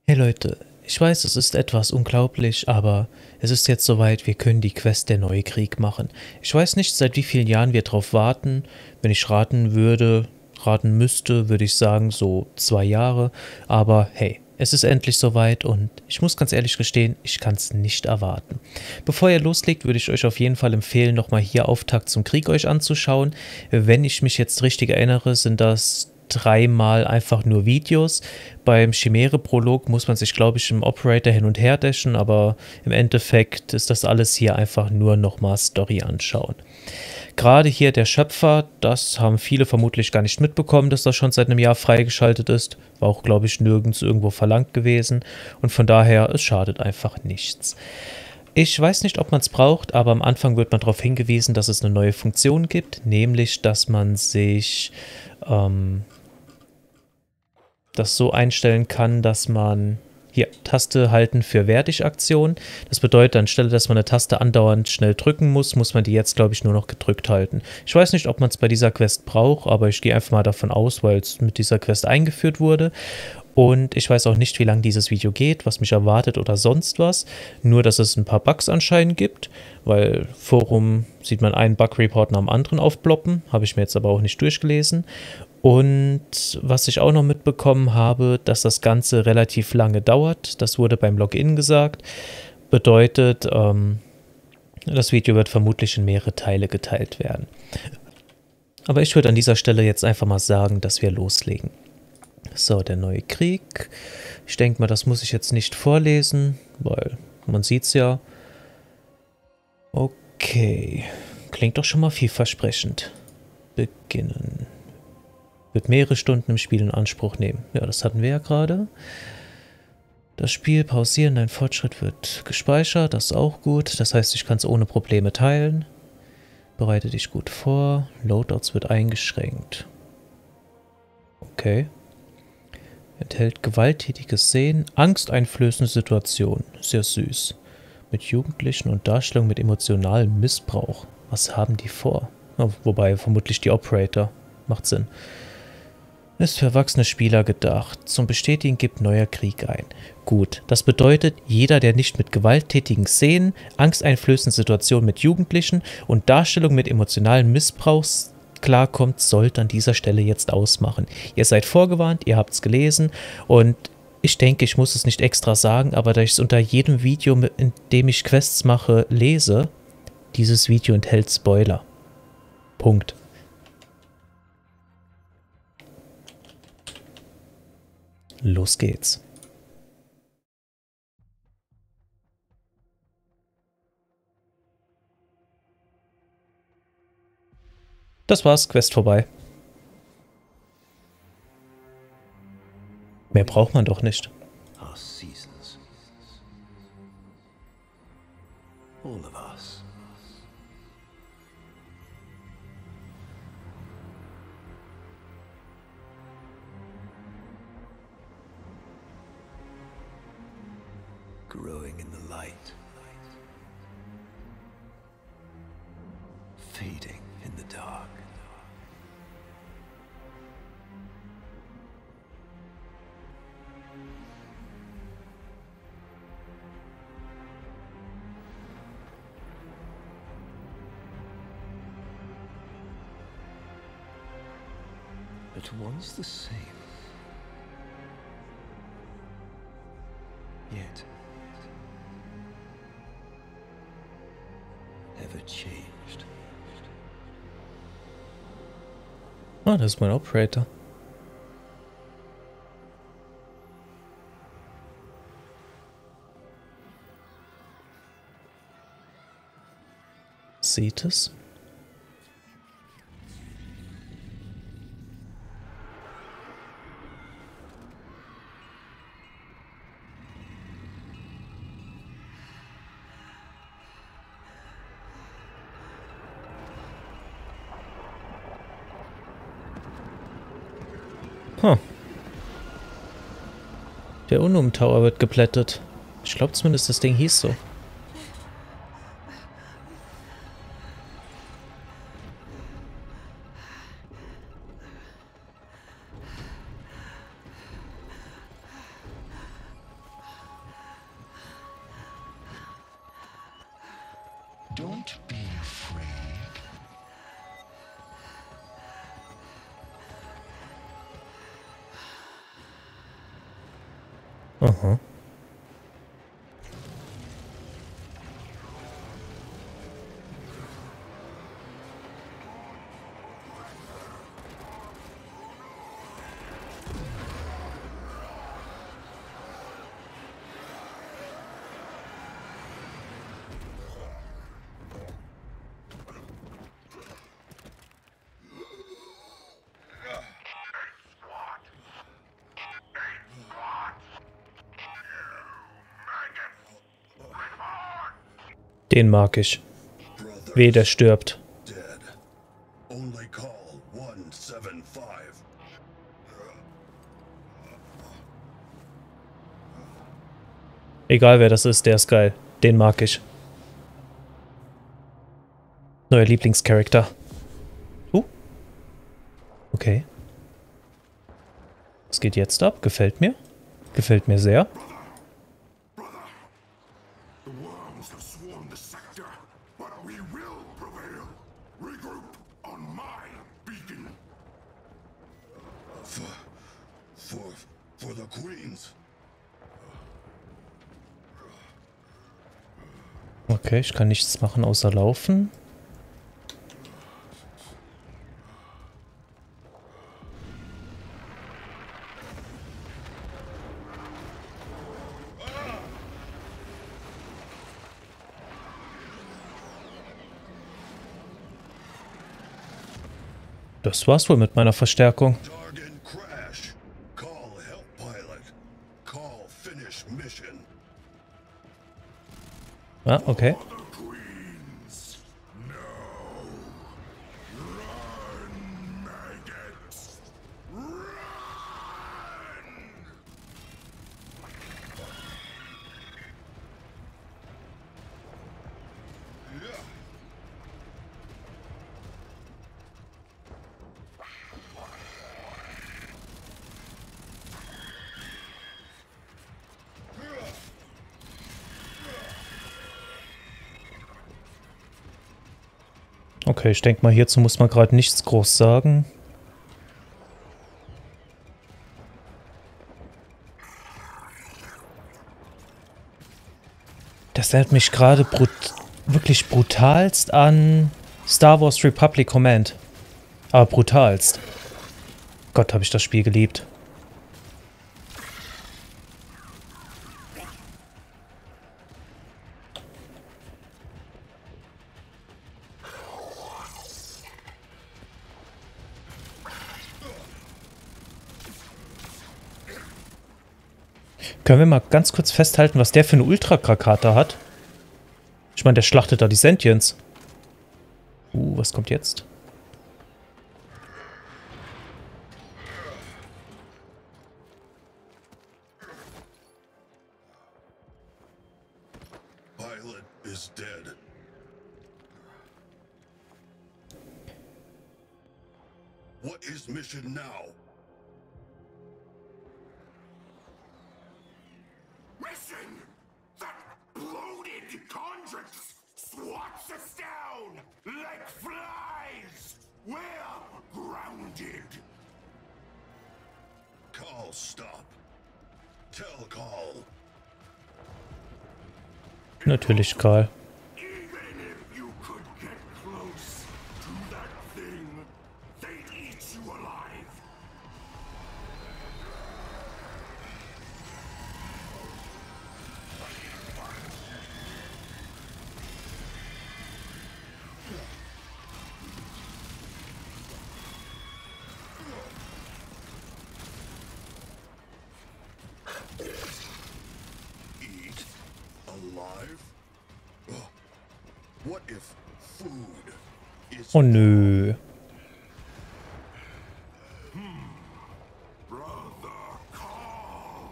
Hey Leute, ich weiß, es ist etwas unglaublich, aber es ist jetzt soweit, wir können die Quest der neue Krieg machen. Ich weiß nicht, seit wie vielen Jahren wir drauf warten. Wenn ich raten müsste, würde ich sagen so 2 Jahre. Aber hey, es ist endlich soweit und ich muss ganz ehrlich gestehen, ich kann es nicht erwarten. Bevor ihr loslegt, würde ich euch auf jeden Fall empfehlen, nochmal hier Auftakt zum Krieg euch anzuschauen. Wenn ich mich jetzt richtig erinnere, sind das dreimal einfach nur Videos. Beim Chimäre-Prolog muss man sich, glaube ich, im Operator hin und her dashen, aber im Endeffekt ist das alles hier einfach nur nochmal Story anschauen. Gerade hier der Schöpfer, das haben viele vermutlich gar nicht mitbekommen, dass das schon seit einem Jahr freigeschaltet ist. War auch, glaube ich, nirgends irgendwo verlangt gewesen. Und von daher, es schadet einfach nichts. Ich weiß nicht, ob man es braucht, aber am Anfang wird man darauf hingewiesen, dass es eine neue Funktion gibt, nämlich, dass man sich das so einstellen kann, dass man hier Taste halten für Wertig-Aktion. Das bedeutet, anstelle, dass man eine Taste andauernd schnell drücken muss, muss man die jetzt, glaube ich, nur noch gedrückt halten. Ich weiß nicht, ob man es bei dieser Quest braucht, aber ich gehe einfach mal davon aus, weil es mit dieser Quest eingeführt wurde. Und ich weiß auch nicht, wie lange dieses Video geht, was mich erwartet oder sonst was. Nur, dass es ein paar Bugs anscheinend gibt, weil Forum sieht man einen Bug-Report nach dem anderen aufploppen. Habe ich mir jetzt aber auch nicht durchgelesen. Und was ich auch noch mitbekommen habe, dass das Ganze relativ lange dauert. Das wurde beim Login gesagt. Bedeutet, das Video wird vermutlich in mehrere Teile geteilt werden. Aber ich würde an dieser Stelle jetzt einfach mal sagen, dass wir loslegen. So, der neue Krieg. Ich denke mal, das muss ich jetzt nicht vorlesen, weil man sieht es ja. Okay. Klingt doch schon mal vielversprechend. Beginnen. Wird mehrere Stunden im Spiel in Anspruch nehmen. Ja, das hatten wir ja gerade. Das Spiel pausieren, dein Fortschritt wird gespeichert, das ist auch gut. Das heißt, ich kann es ohne Probleme teilen. Bereite dich gut vor. Loadouts wird eingeschränkt. Okay. Enthält gewalttätige Szenen, angsteinflößende Situationen. Sehr süß. Mit Jugendlichen und Darstellung mit emotionalem Missbrauch. Was haben die vor? Oh, wobei, vermutlich die Operator. Macht Sinn. Ist für erwachsene Spieler gedacht. Zum Bestätigen gibt neuer Krieg ein. Gut, das bedeutet, jeder, der nicht mit gewalttätigen Szenen, angsteinflößenden Situationen mit Jugendlichen und Darstellung mit emotionalem Missbrauch klarkommt, sollte an dieser Stelle jetzt ausmachen. Ihr seid vorgewarnt, ihr habt es gelesen und ich denke, ich muss es nicht extra sagen, aber da ich es unter jedem Video, in dem ich Quests mache, lese, dieses Video enthält Spoiler. Punkt. Los geht's. Das war's, Quest vorbei. Mehr braucht man doch nicht. Our seasons. All of us. Growing in the light. Fading in the dark. But once the same. Yet ever changed. Ah, das ist mein Operator. Sieht es? Huh. Der Unum Tower wird geplättet. Ich glaube zumindest, das Ding hieß so. Aha. Den mag ich. Weh, der stirbt. Dead. Only call 175. Egal wer das ist, der ist geil. Den mag ich. Neuer Lieblingscharakter. Okay. Was geht jetzt ab? Gefällt mir. Gefällt mir sehr. The worms have swarmed the sector, but we will prevail. Regroup on my beacon. For the queens. Okay, ich kann nichts machen außer laufen. Das war's wohl mit meiner Verstärkung. Target crash. Call help pilot. Call finish mission. Ah, okay. The queens. No. Run, maggots. Run! Okay, ich denke mal, hierzu muss man gerade nichts groß sagen. Das erinnert mich gerade wirklich brutalst an Star Wars Republic Command. Aber brutalst. Gott, habe ich das Spiel geliebt. Können wir mal ganz kurz festhalten, was der für eine Ultra-Krakata hat? Ich meine, der schlachtet da die Sentients. Was kommt jetzt? Pilot is dead. What is mission now? Mission! That bloated Condrix swats us down like flies! We're grounded! Call stop. Tell call. Natürlich, Karl. Even if you could get close to that thing, they'd eat you alive. Eat alive? Ugh. What if food is Oh nö. Brother Carl?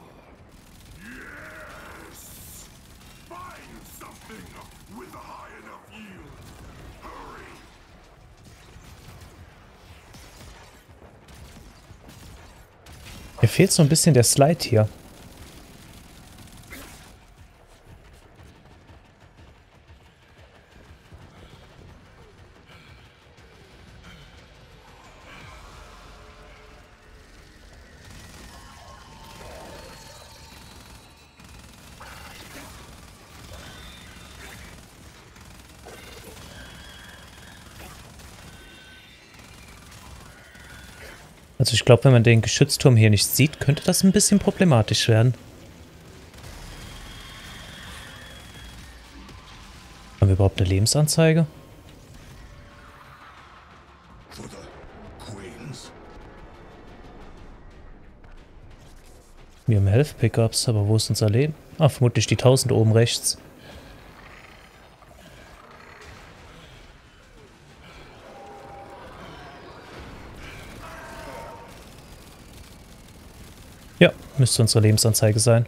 Yes! Find something with a high enough yield. Hurry! Mir fehlt so ein bisschen der Slide hier. Also ich glaube, wenn man den Geschützturm hier nicht sieht, könnte das ein bisschen problematisch werden. Haben wir überhaupt eine Lebensanzeige? For the Queens. Wir haben Health Pickups, aber wo ist unser Leben? Ah, vermutlich die 1000 oben rechts. Ja, müsste unsere Lebensanzeige sein.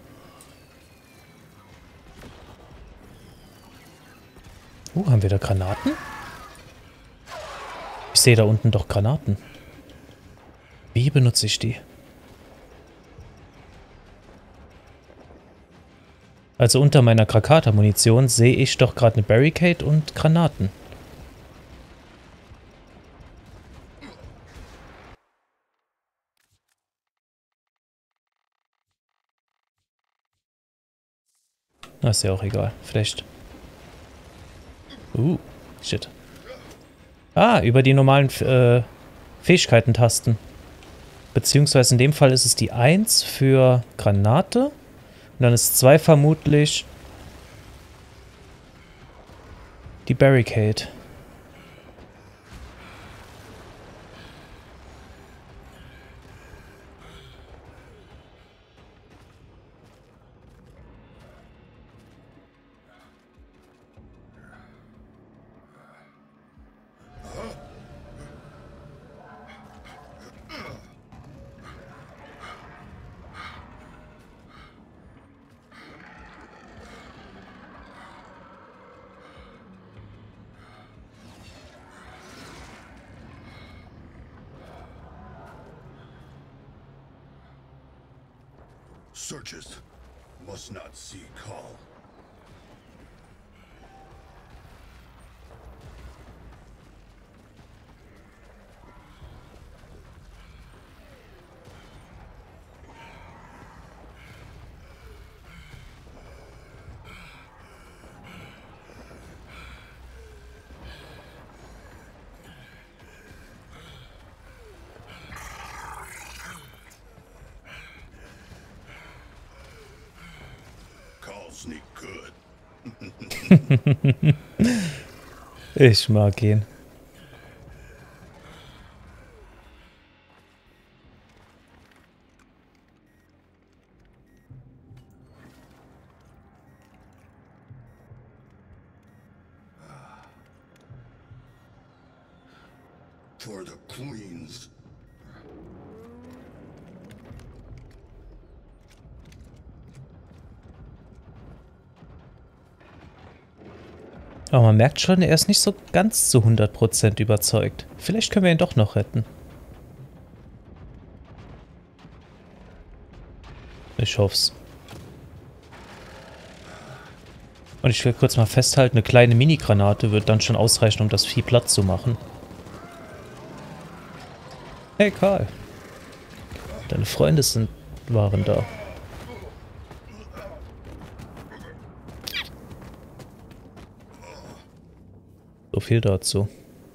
Haben wir da Granaten? Ich sehe da unten doch Granaten. Wie benutze ich die? Also unter meiner Krakata-Munition sehe ich doch gerade eine Barricade und Granaten. Na, ist ja auch egal. Vielleicht. Shit. Ah, über die normalen Fähigkeiten-Tasten. Beziehungsweise in dem Fall ist es die 1 für Granate. Und dann ist 2 vermutlich die Barricade. Searches must not see call. Call sneak good. Ich mag ihn. For the Queens. Aber man merkt schon, er ist nicht so ganz zu 100% überzeugt. Vielleicht können wir ihn doch noch retten. Ich hoff's. Und ich will kurz mal festhalten, eine kleine Mini-Granate wird dann schon ausreichen, um das Vieh platt zu machen. Hey Karl. Deine Freunde waren da. So viel dazu.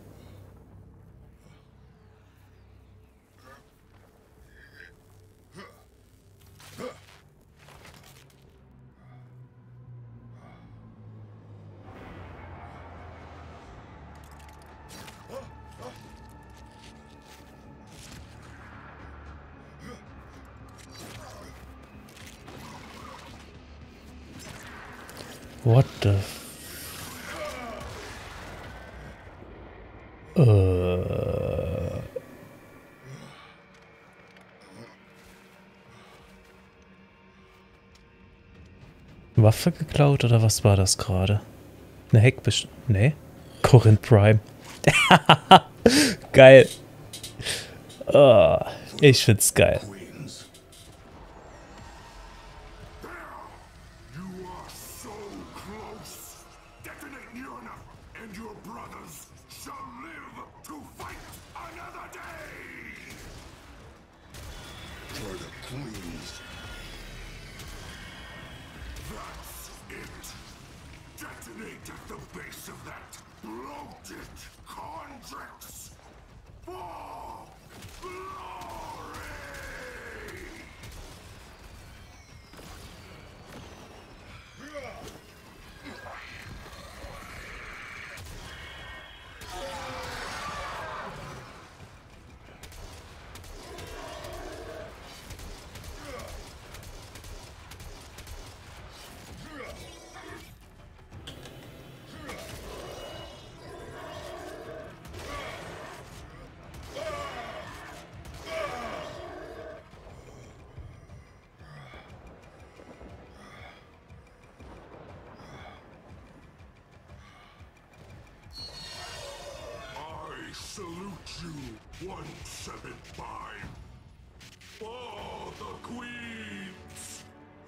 What the... Waffe geklaut oder was war das gerade? Eine Heckbesch... Nee? Corinth Prime. Geil. Oh, ich find's geil. Queens. You are so close. Detonate near enough, and your brothers shall live to fight another day. For the Queens. That's it. Detonate at the base of that bloated Condrix. For glory! salute you, one seven five. For the queens!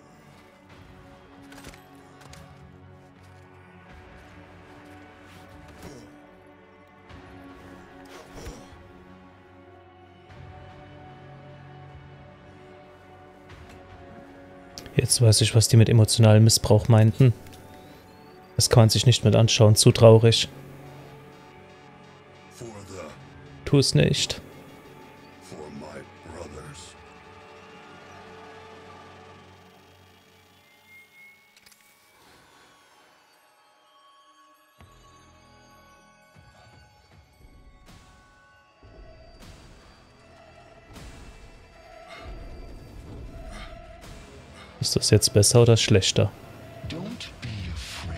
Jetzt weiß ich, was die mit emotionalem Missbrauch meinten. Das kann man sich nicht mit anschauen, zu traurig. For the... Tu es nicht. for my brothers. Ist das jetzt besser oder schlechter? Don't be afraid.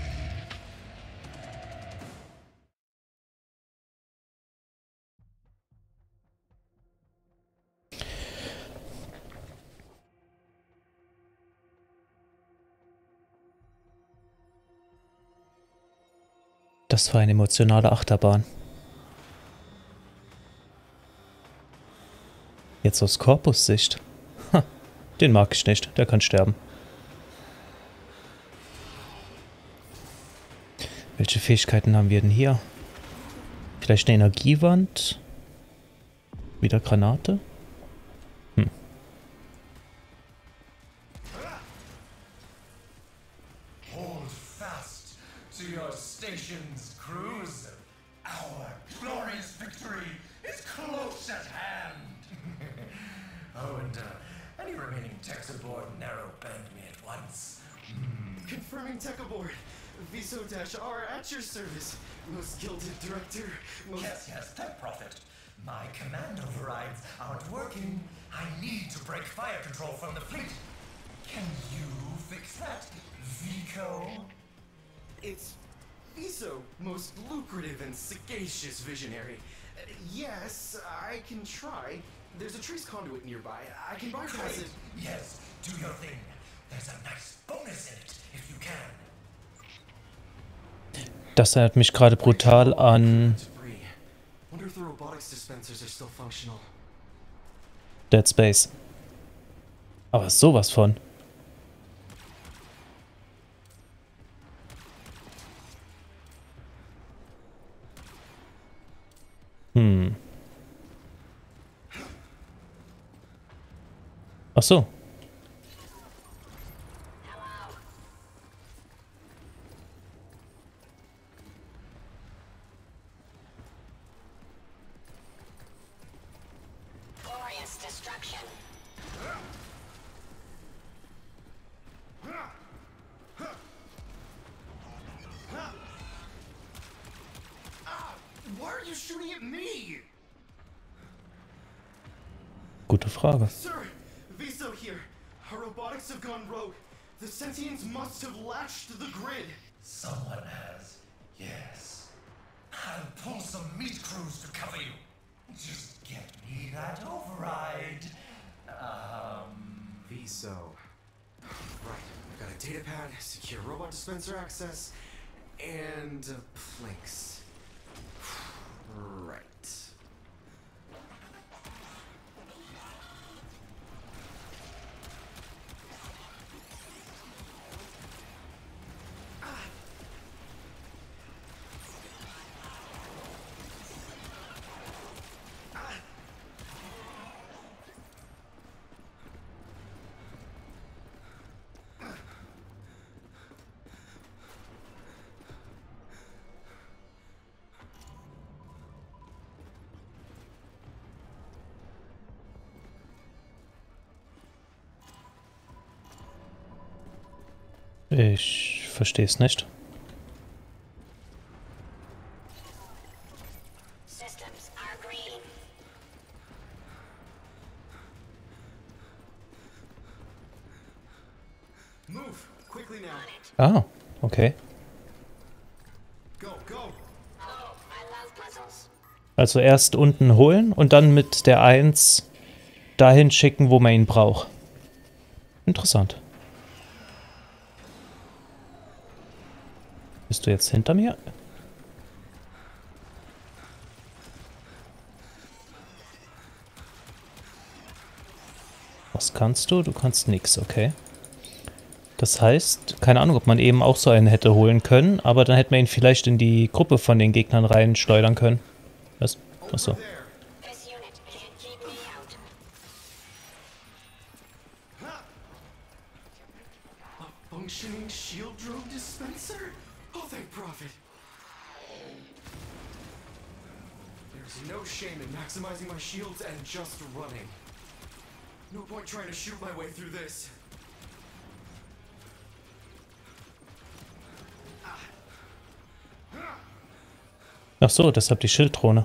Das war eine emotionale Achterbahn. Jetzt aus Corpus-Sicht. Ha, den mag ich nicht. Der kann sterben. Welche Fähigkeiten haben wir denn hier? Vielleicht eine Energiewand? Wieder Granate? Hold fast to your stations, crews. Our glorious victory is close at hand. Oh, and any remaining techs aboard narrow band me at once. Confirming tech aboard. Viso-R at your service. Most gilded director. Most... Yes, Tech Prophet. My command overrides aren't working. I need to break fire control from the fleet. Can you fix that, Vico? It's Viso, most lucrative and sagacious visionary. Yes, I can try. There's a trace conduit nearby. I can bypass it. Yes, do your thing. There's a nice bonus in it, if you can. Das erinnert mich gerade brutal an Debris. Wonder if the robotics dispensers are still functional. Dead Space. Aber sowas von. Ach so. Glorious destruction. Why are you shooting at me? Gute Frage. Sir, Viso here. Our robotics have gone rogue. The sentients must have latched to the grid. Someone has. Yes. I'll pull some meat crews to cover you. Just get me that override. Viso. Right, I've got a data pad, secure robot dispenser access, and planks. Right. Ich verstehe es nicht. Systems are green. Move, quickly now. On it. Ah, okay. Go, go. Oh, I love puzzles. Also erst unten holen und dann mit der 1 dahin schicken, wo man ihn braucht. Interessant. Bist du jetzt hinter mir? Was kannst du? Du kannst nix, okay. Das heißt, keine Ahnung, ob man eben auch so einen hätte holen können, aber dann hätte man ihn vielleicht in die Gruppe von den Gegnern reinschleudern können. Was? Achso. There. This unit can't keep me out. A functioning shield drone dispenser? Oh, thank Prophet. There's no shame in maximizing my shields and just running. No point trying to shoot my way through this. Ach so, deshalb die Schilddrohne.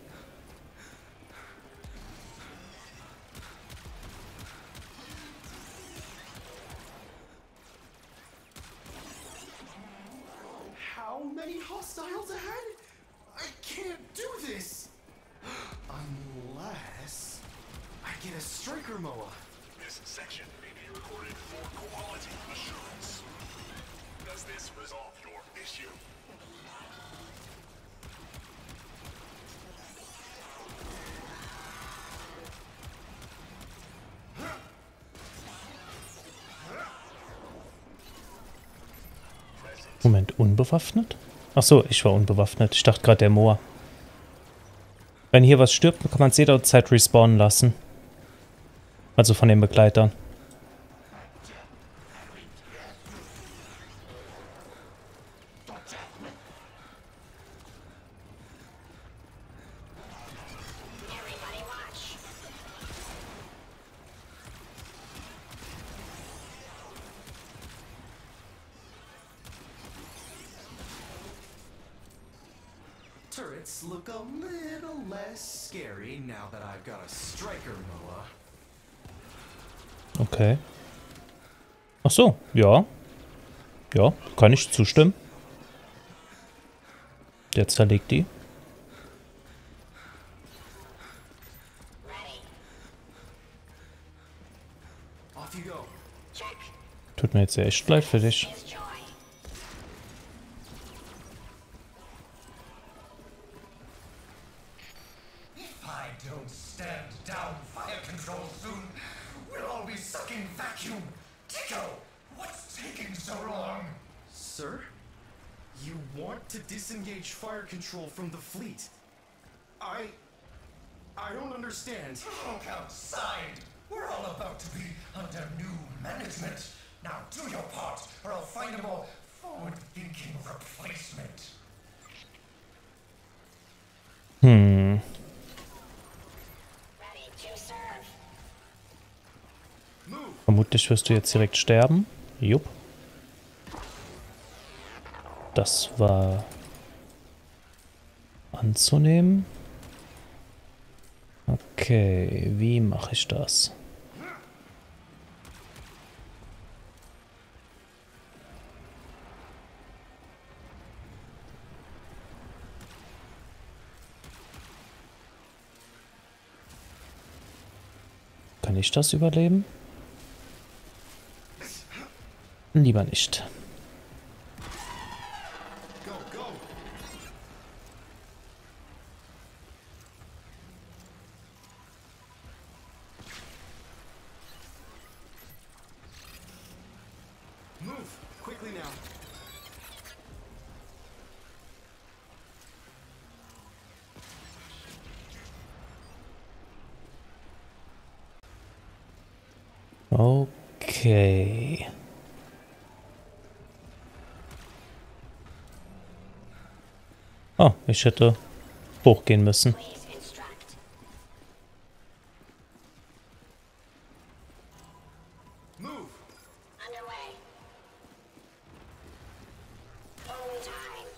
How many hostiles ahead? I can't do this! Unless I get a striker moa. This section may be recorded for quality assurance. Does this resolve your issue? Moment, unbewaffnet? Ach so, ich war unbewaffnet. Ich dachte gerade der Moor. Wenn hier was stirbt, kann man es jederzeit respawnen lassen. Also von den Begleitern. Everybody watch. Turrets look a little less scary now that I've got a striker moa. Okay. Ach so, ja. Ja, kann ich zustimmen. Der zerlegt die. Ready. Off you go. Check. Tut mir jetzt echt leid für dich. Is joy. If I don't stand down fire control soon, we'll all be sucking vacuum. Tico, what's taking so long? Sir? You want to disengage fire control from the fleet? I don't understand. Look outside. We're all about to be under new management. Now do your part, or I'll find a more forward-thinking replacement. Hm. Ready to serve. Move! Vermutlich wirst du jetzt direkt sterben. Jupp. Das war anzunehmen. Okay, wie mache ich das? Kann ich das überleben? Lieber nicht. Go, go! Move! Quickly now. Okay. Oh, ich hätte hochgehen müssen. Please instruct. Move! Underway. Boom time.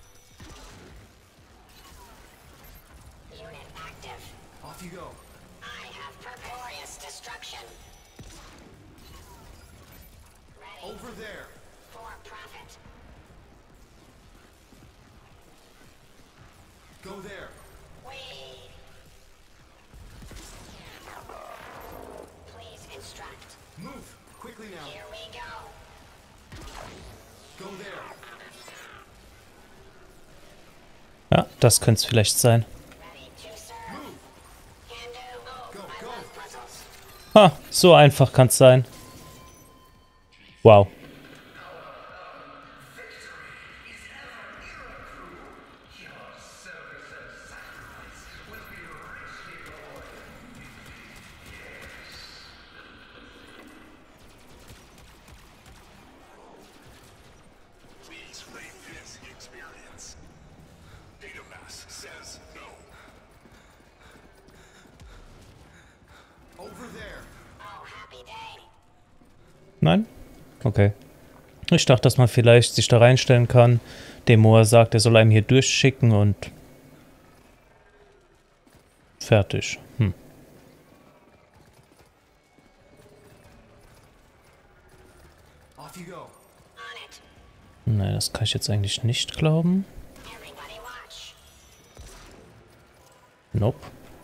Unit active. Off you go. I have purtorious destruction. Ready Over there. for profit. Go there. Wait. Please instruct. Move! Quickly now. Here we go. Go there. Ja, das könnte es vielleicht sein. Ready to serve. Move! Can do. Go, I go. love puzzles. Ha, so einfach kann's sein. Wow. Please rate this experience. Data mass says no. Over there. Oh, happy day. Nein? Okay. Ich dachte, dass man vielleicht sich da reinstellen kann, dem Moa sagt, er soll einem hier durchschicken und fertig. Off you go. On it. Nein, das kann ich jetzt eigentlich nicht glauben. Everybody watch. Nope.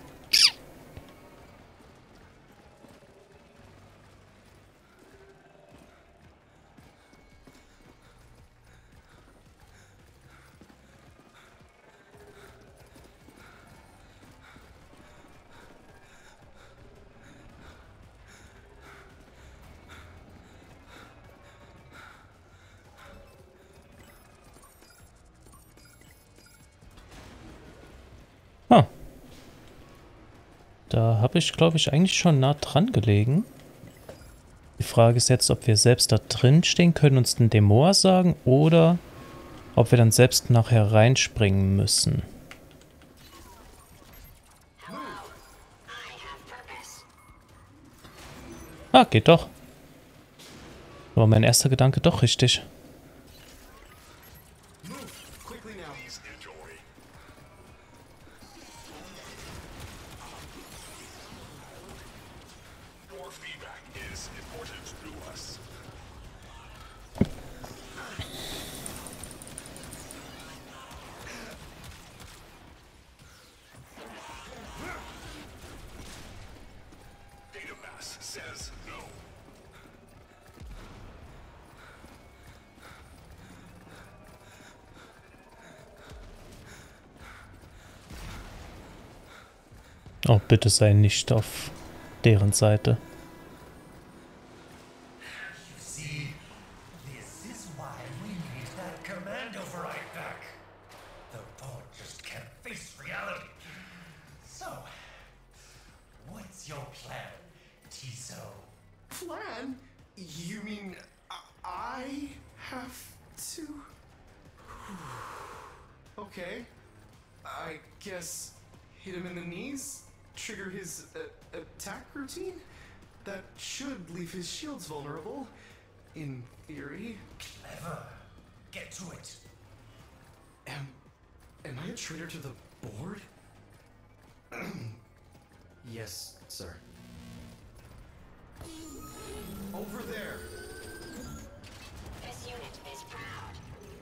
Ah. Da habe ich, glaube ich, eigentlich schon nah dran gelegen. Die Frage ist jetzt, ob wir selbst da drin stehen können, uns den Demoa sagen oder ob wir dann selbst nachher reinspringen müssen. Hello. I have purpose. Ah, geht doch. War mein erster Gedanke doch richtig. Move quickly now. Please enjoy. Your feedback is important to us. Data mass says no. Oh, bitte sei nicht auf deren Seite. You see, this is why we need that command override back. The board just can't face reality. So, what's your plan, Tiso? Plan? You mean I have to? Okay. I guess hit him in the knees? Trigger his attack routine? That should leave his shields vulnerable. In theory. Clever. Get to it. Am I a traitor to the board? Yes, sir. Over there. This unit is proud.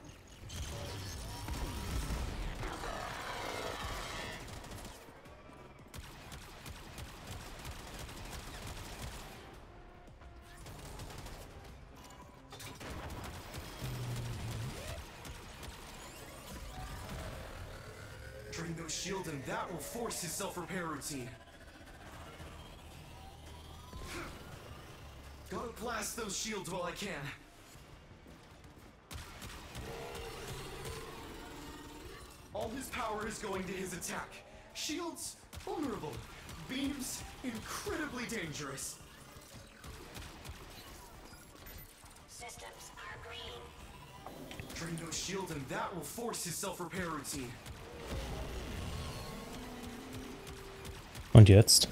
Drain those shields and that will force his self-repair routine. Gotta blast those shields while I can. All his power is going to his attack. Shields, vulnerable. Beams, incredibly dangerous. Systems are green. Drain those shields and that will force his self-repair routine. Und jetzt?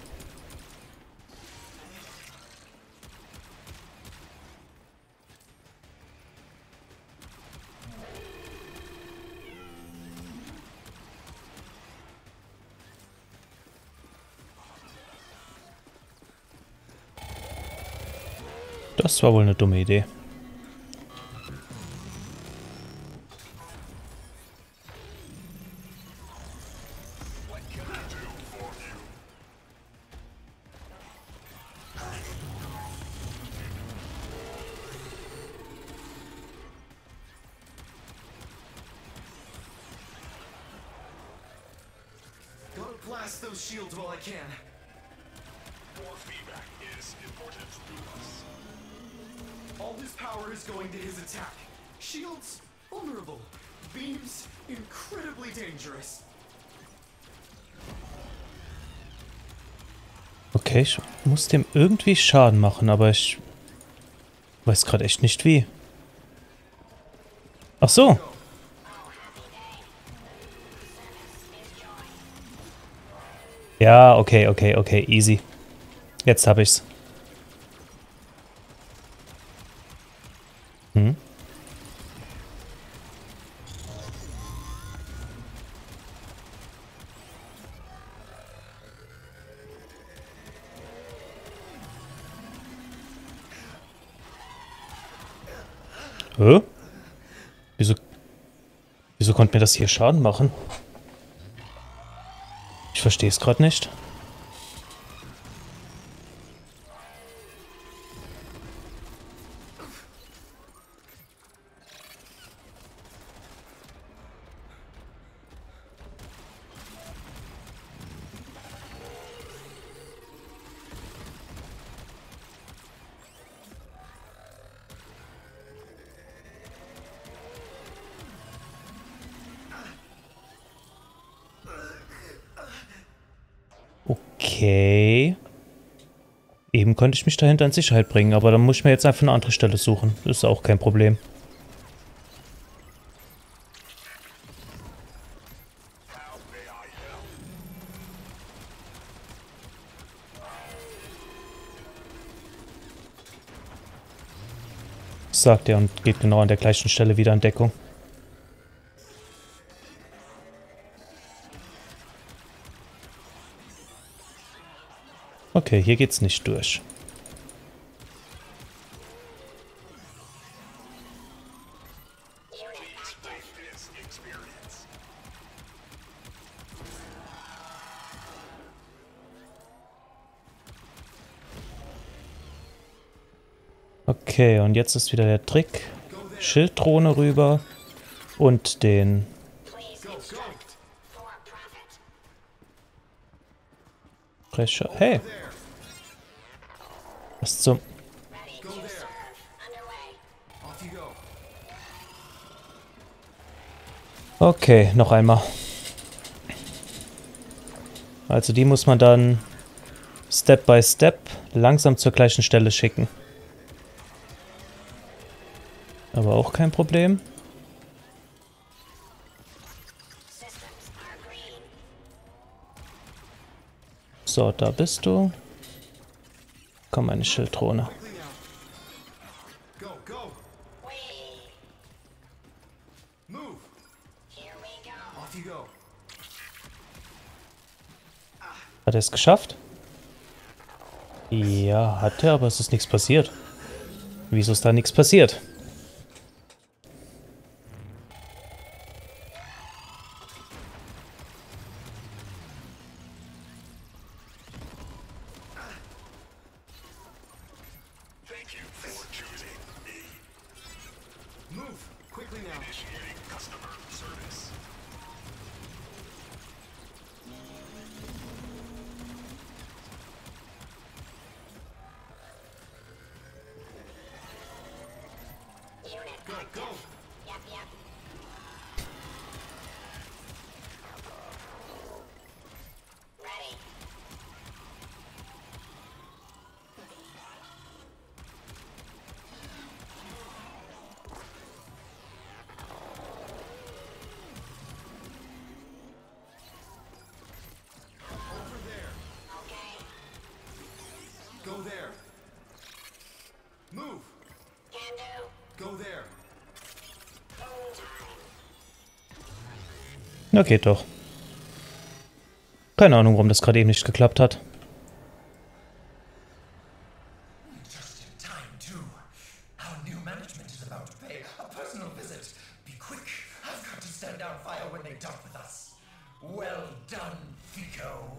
Das war wohl eine dumme Idee. Gotta blast those shields while I can. All his power is going to his attack. Shields, vulnerable. Beams, incredibly dangerous. Okay, ich muss dem irgendwie Schaden machen, aber ich weiß gerade echt nicht wie. Ach so. Ja, okay, easy. Jetzt habe ich's. Hm? Hä? Wieso konnte mir das hier Schaden machen? Ich verstehe es gerade nicht. Okay. Eben konnte ich mich dahinter in Sicherheit bringen, aber dann muss ich mir jetzt einfach eine andere Stelle suchen. Das ist auch kein Problem. Sagt er und geht genau an der gleichen Stelle wieder in Deckung. Okay, hier geht's nicht durch. Okay, und jetzt ist wieder der Trick. Schilddrohne rüber und den Brecher. Hey! Was zum... Okay, noch einmal. Also die muss man dann Step by Step langsam zur gleichen Stelle schicken. Aber auch kein Problem. So, da bist du. Komm, meine Schilddrohne. Go, go. Move. Off you go. Hat er es geschafft? Ja, hat er, aber es ist nichts passiert. Wieso ist da nichts passiert? Move quickly now. Go, go. Yep. Ready. Over there. Okay. Go there. Move. Can do. Go there. Boom time. Na, geht doch. Keine Ahnung, warum das gerade eben nicht geklappt hat. Just in time, too. Our new management is about to pay a personal visit. Be quick. I've got to stand down fire when they dock with us. Well done, Fico.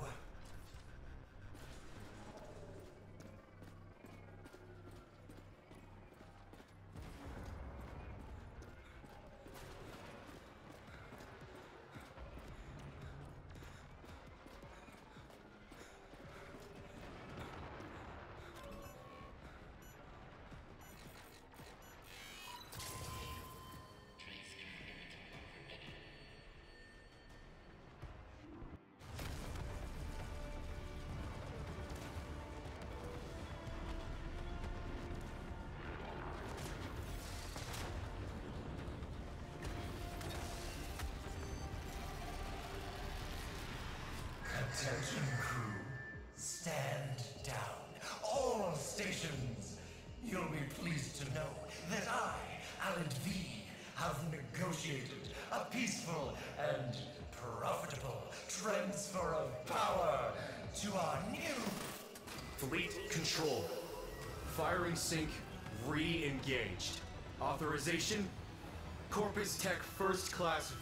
Attention, crew. Stand down. All stations. You'll be pleased to know that I, Alan V, have negotiated a peaceful and profitable transfer of power to our new Fleet control. Firing sync re-engaged. Authorization? Corpus Tech First Class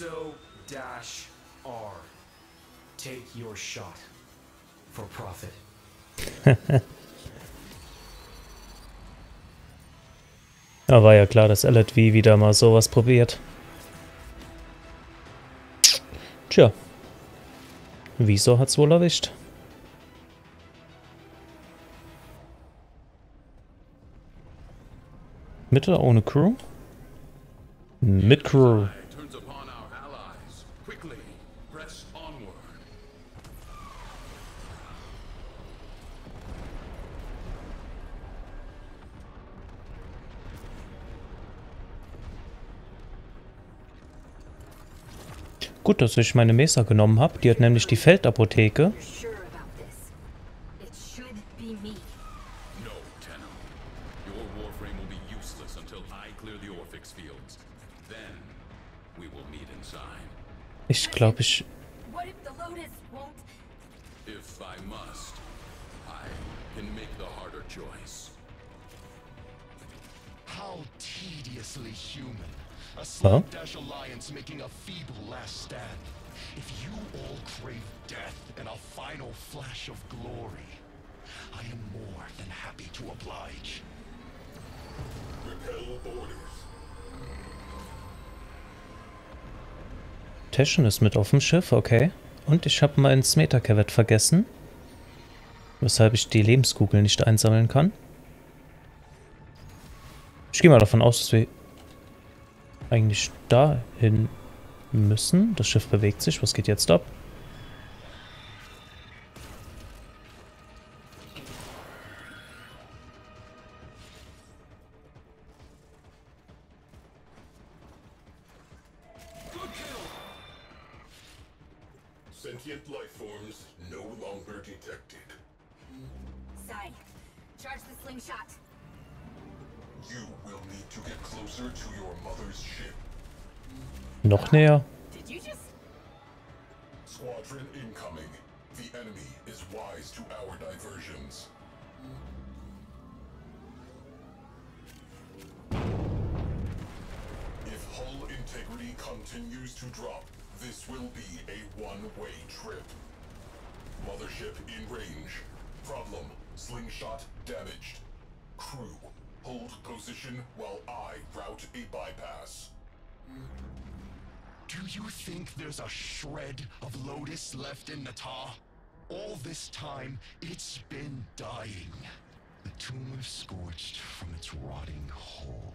VSO-R. Take your shot. For profit. Ja, war ja klar, dass LSV wieder mal sowas probiert. Tja. Wieso hat's wohl erwischt? Mit oder ohne Crew? Mit Crew. Turns upon our allies. Quickly, press onward. Gut, dass ich meine Mesa genommen habe. Die hat nämlich die Feldapotheke. Sure about this. It should be me. No, Tenno. Your warframe will be useless until I clear the Orphix fields. Then, we will meet inside. Ich glaube, ich... What if the Lotus won't? If I must, I can make the harder choice. How tediously human. A Huh? slapdash alliance making a feeble last stand. If you all crave death and a final flash of glory, I am more than happy to oblige. Repel orders. Taschen ist mit auf dem Schiff, okay. Und ich habe mein Smeta-Cavett vergessen. Weshalb ich die Lebenskugel nicht einsammeln kann. Ich gehe mal davon aus, dass wir eigentlich dahin müssen. Das Schiff bewegt sich. Was geht jetzt ab? Sentient life forms no longer detected. Sai, charge the slingshot. You will need to get closer to your mother's ship. Noch näher. Did you just? Squadron incoming. The enemy is wise to our diversions. If hull integrity continues to drop, this will be a one-way trip. Mothership in range. Problem, slingshot damaged. Crew, hold position while I route a bypass. Do you think there's a shred of Lotus left in Natah? All this time, it's been dying. The tomb is scorched from its rotting hull.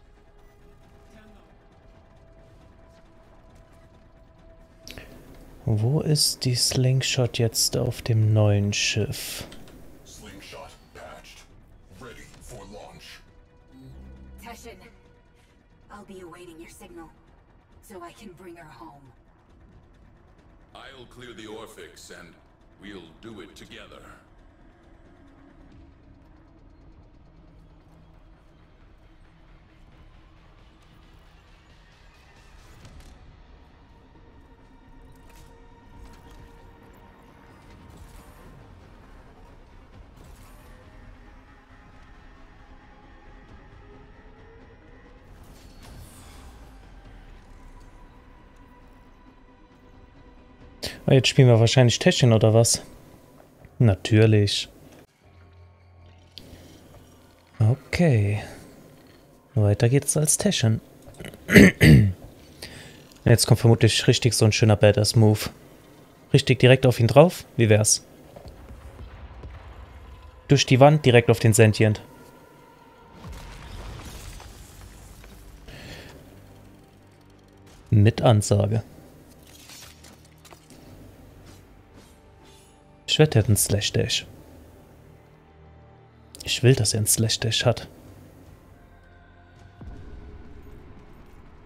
Wo ist die Slingshot jetzt auf dem neuen Schiff? Slingshot patched. Ready for launch. Teshin, I'll be awaiting your signal, so I can bring her home. I'll clear the Orphix and we'll do it together. Jetzt spielen wir wahrscheinlich Täschchen oder was? Natürlich. Okay. Weiter geht's als Täschchen. Jetzt kommt vermutlich richtig so ein schöner Badass-Move. Richtig direkt auf ihn drauf? Wie wär's? Durch die Wand direkt auf den Sentient. Mit Ansage. Ich wette, er hat einen Slash-Dash. Ich will, dass er einen Slash-Dash hat.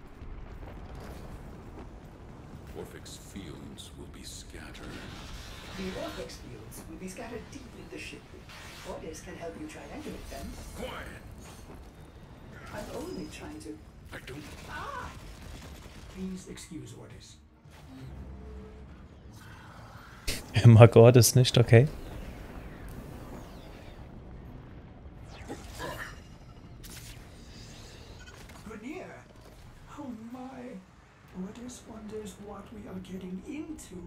Orphix fields will be scattered. The vortex fields will be scattered deep in the ship. Ordis can help you triangulate them. Quiet. I'm only trying to... I don't. Ah! Please excuse Ordis. Er mag Ordis nicht, okay. Grenier! Oh my! Ordis wonders what we are getting into.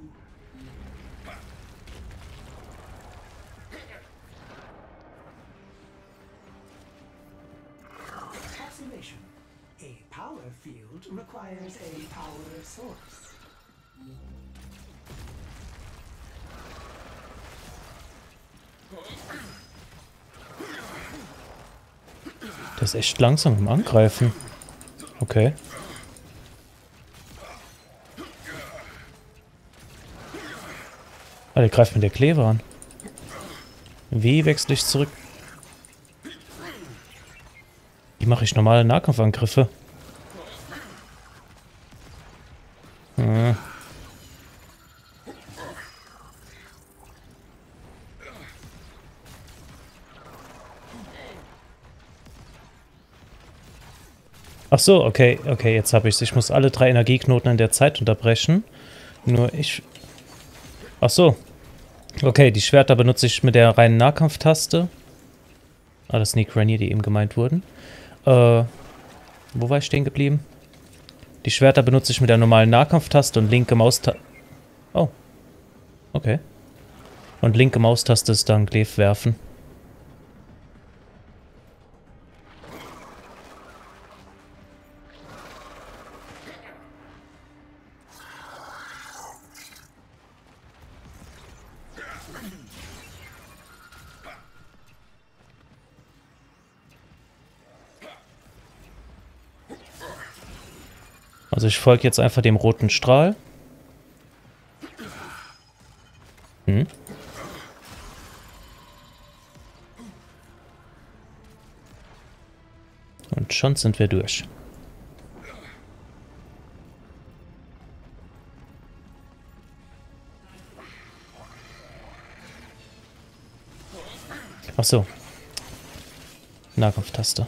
Capsulation. A power field requires a power source. Der ist echt langsam im Angreifen. Okay. Ah, der greift mit der Kleber an. Wie wechsle ich zurück? Wie mache ich normale Nahkampfangriffe? Hm. Ach so, okay, okay, jetzt habe ich's. Ich muss alle 3 Energieknoten in der Zeit unterbrechen. Nur ich... Ach so. Okay, die Schwerter benutze ich mit der reinen Nahkampftaste. Ah, das sind die Grenier, die eben gemeint wurden. Wo war ich stehen geblieben? Die Schwerter benutze ich mit der normalen Nahkampftaste und linke Maustaste... Oh. Okay. Und linke Maustaste ist dann Glaive werfen. Also ich folge jetzt einfach dem roten Strahl. Hm. Und schon sind wir durch. Ach so. Nahkampftaste.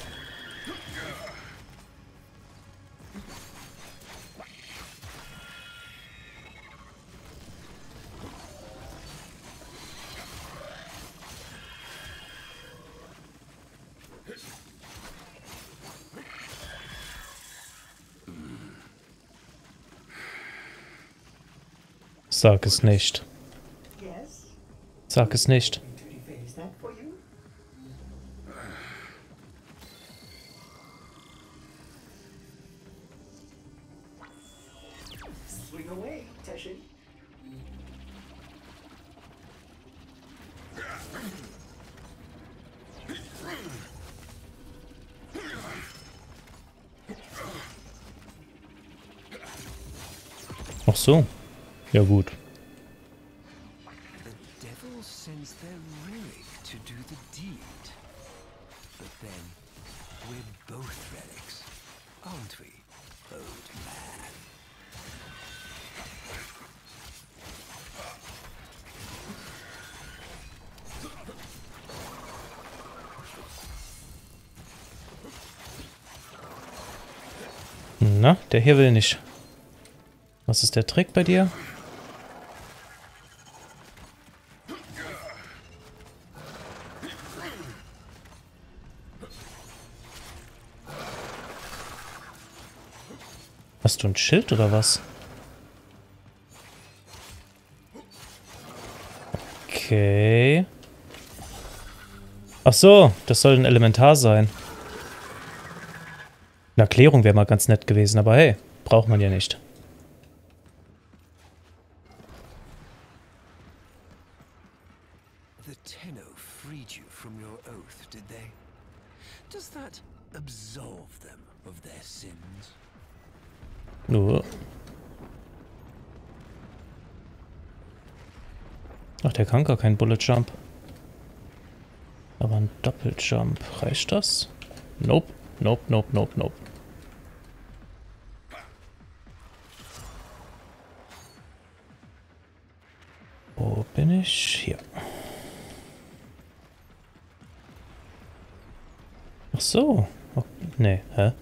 Sag es nicht. Yes? Sag es nicht. To deface that for you? Swing away, Teshin. Ach so. Ja gut. The devil sends their relic to do the deed. But then, we're both relics, aren't we, old man? Na, der hier will nicht. Was ist der Trick bei dir? Hast du ein Schild oder was? Okay. Ach so, das soll ein Elementar sein. Eine Erklärung wäre mal ganz nett gewesen, aber hey, braucht man ja nicht. The Tenno freed you from your oath, did they? Does that absolve them of their sins? Nur. Ach, der kann gar keinen Bullet Jump. Aber ein Doppeljump, reicht das? Nope, nope, nope, nope, nope. so. Oh, nee, hä?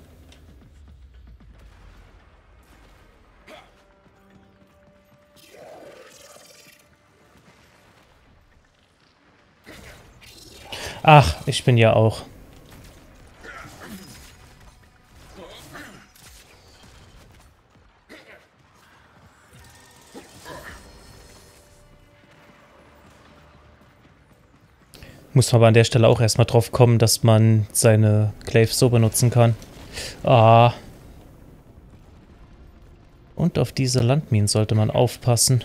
Ach, ich bin ja auch. Muss man aber an der Stelle auch erstmal drauf kommen, dass man seine Glaive so benutzen kann. Ah. Und auf diese Landminen sollte man aufpassen.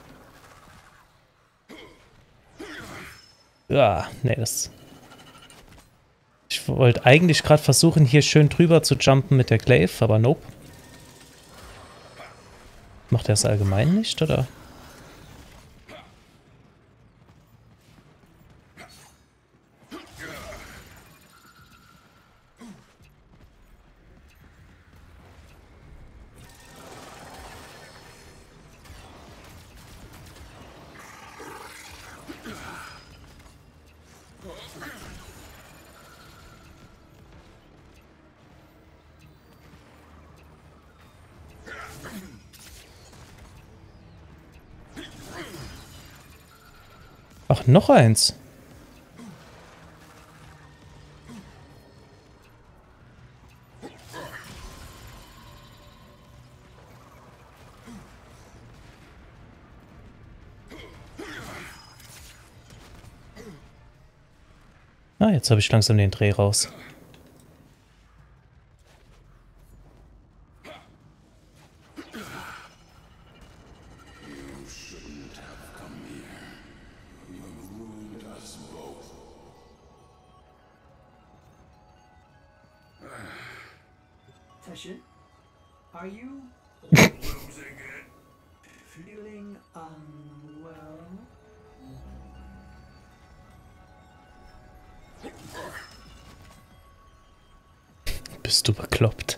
Ja, nee, das... Ich wollte eigentlich gerade versuchen, hier schön drüber zu jumpen mit der Glaive, aber nope. Macht er es allgemein nicht, oder? Ach, noch eins. Ah, jetzt habe ich langsam den Dreh raus. Tashin, are you feeling unwell? Bist du bekloppt?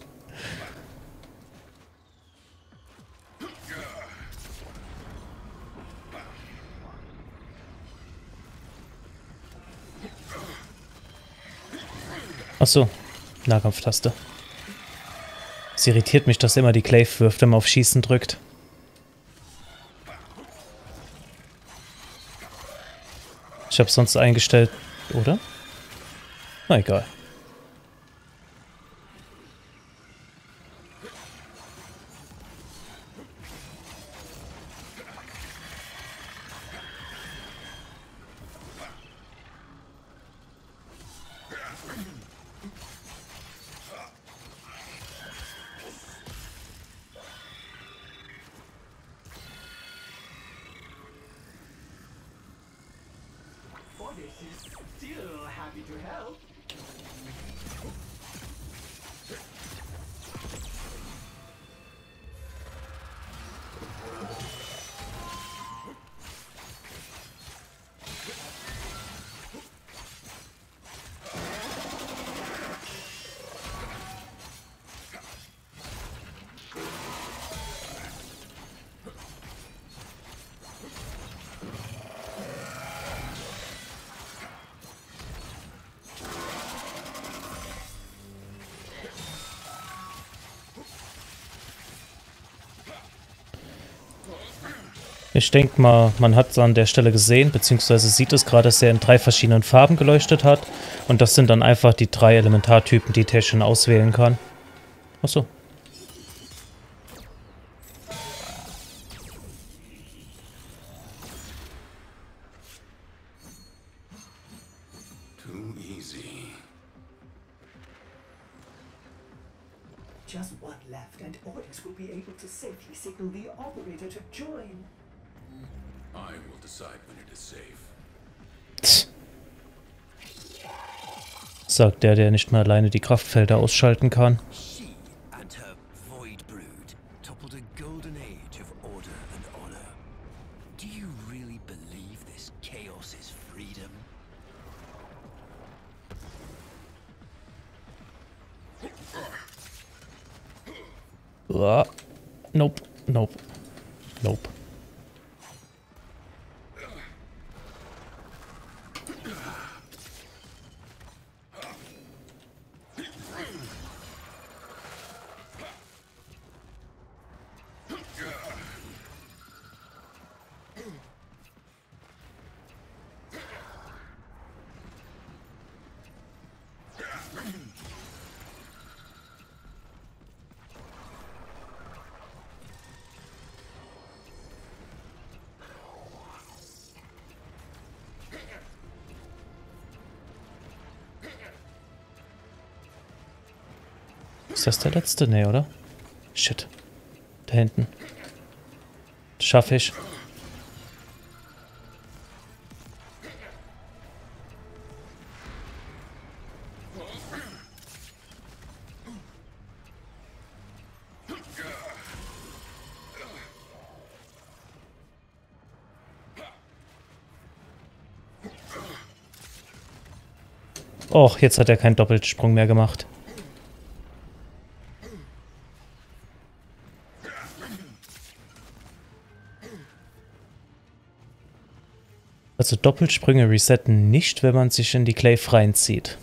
Ach so, Nahkampftaste. Es irritiert mich, dass immer die Glaive wirft, wenn man auf Schießen drückt. Ich habe sonst eingestellt, oder? Na egal. Fortis is still happy to help. Ich denke mal, man hat es an der Stelle gesehen, beziehungsweise sieht es gerade, dass er in 3 verschiedenen Farben geleuchtet hat. Und das sind dann einfach die 3 Elementartypen, die Tashin auswählen kann. Achso. Too easy. Just one left, and Ordis will be able to safely signal the operator to join. I will decide when it is safe. Sagt der, der nicht mehr alleine die Kraftfelder ausschalten kann. She and her void brood toppled a golden age of order and honor. Do you really believe this chaos is freedom? Uah. Nope, nope, nope. Ist das der letzte? Nee, oder? Shit. Da hinten. Das schaffe ich. Och, jetzt hat er keinen Doppelsprung mehr gemacht. Also Doppelsprünge resetten nicht, wenn man sich in die Glaive reinzieht.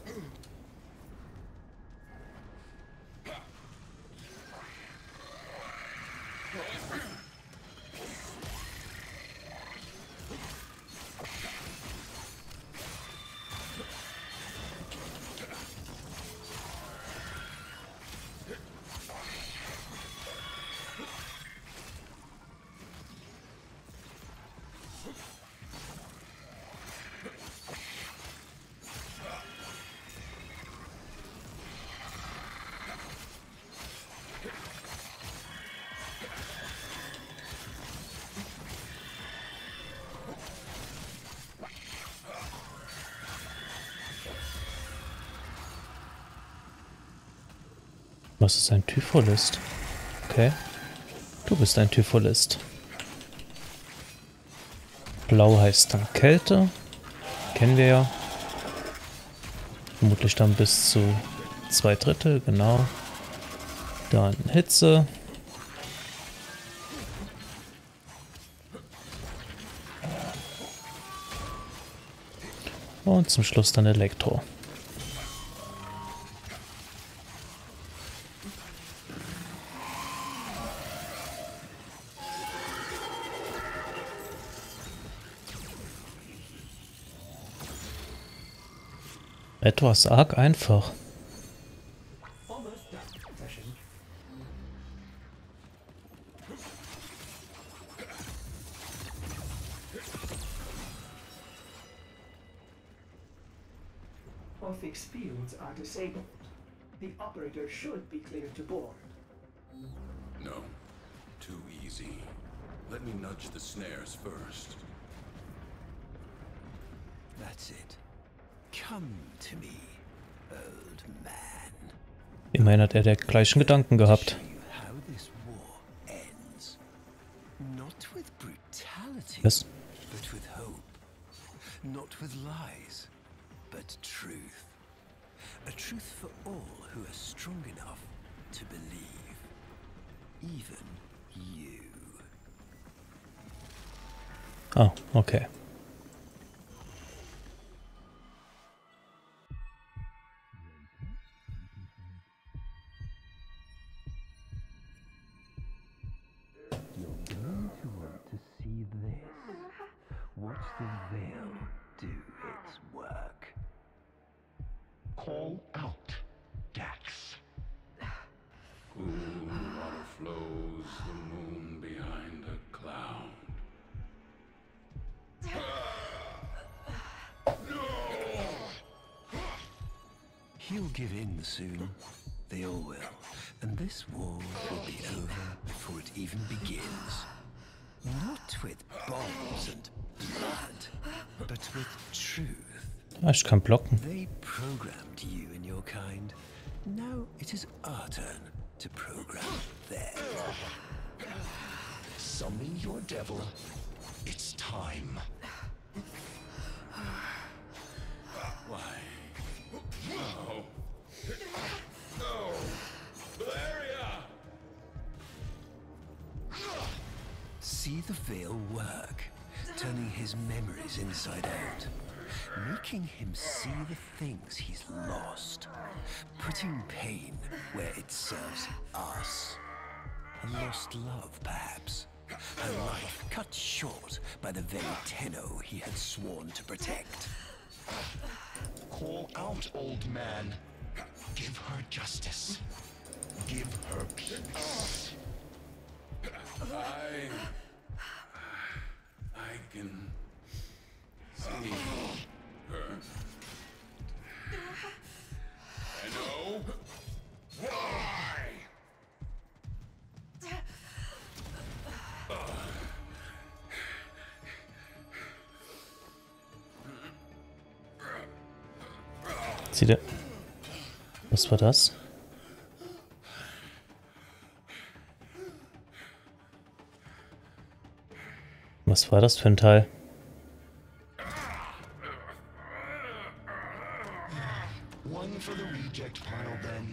Was ist ein Typholist? Okay. Du bist ein Typholist. Blau heißt dann Kälte. Kennen wir ja. Vermutlich dann bis zu 2/3, genau. Dann Hitze. Und zum Schluss dann Elektro. Etwas arg einfach. Almost done, Tashin. All fixed fields are disabled. The operator should be cleared to board. No. Too easy. Let me nudge the snares first. That's it. Come to me, old man. Immerhin hat er den gleichen Gedanken gehabt. Show you how this war ends. Not with brutality, Was? but with hope. Not with lies, but truth. A truth for all who are strong enough to believe. Even you. Ah, okay. To see this, watch the veil do its work. Call out, Dax. Cool water flows, the moon behind a cloud. He'll give in soon. They all will. And this war will be over before it even begins. Not with bombs and blood, but with truth. Ah, ich kann blocken. They programmed you and your kind. Now it is our turn to program them. Summon your devil. It's time. Why? No. No. Valeria! See the veil work, turning his memories inside out, making him see the things he's lost, putting pain where it serves us. A lost love, perhaps. A life cut short by the very Tenno he had sworn to protect. Call out, old man. Give her justice. Give her peace. I can see her. I know. Sieht er... Was war das? Was war das für ein Teil? One for the reject pile, then.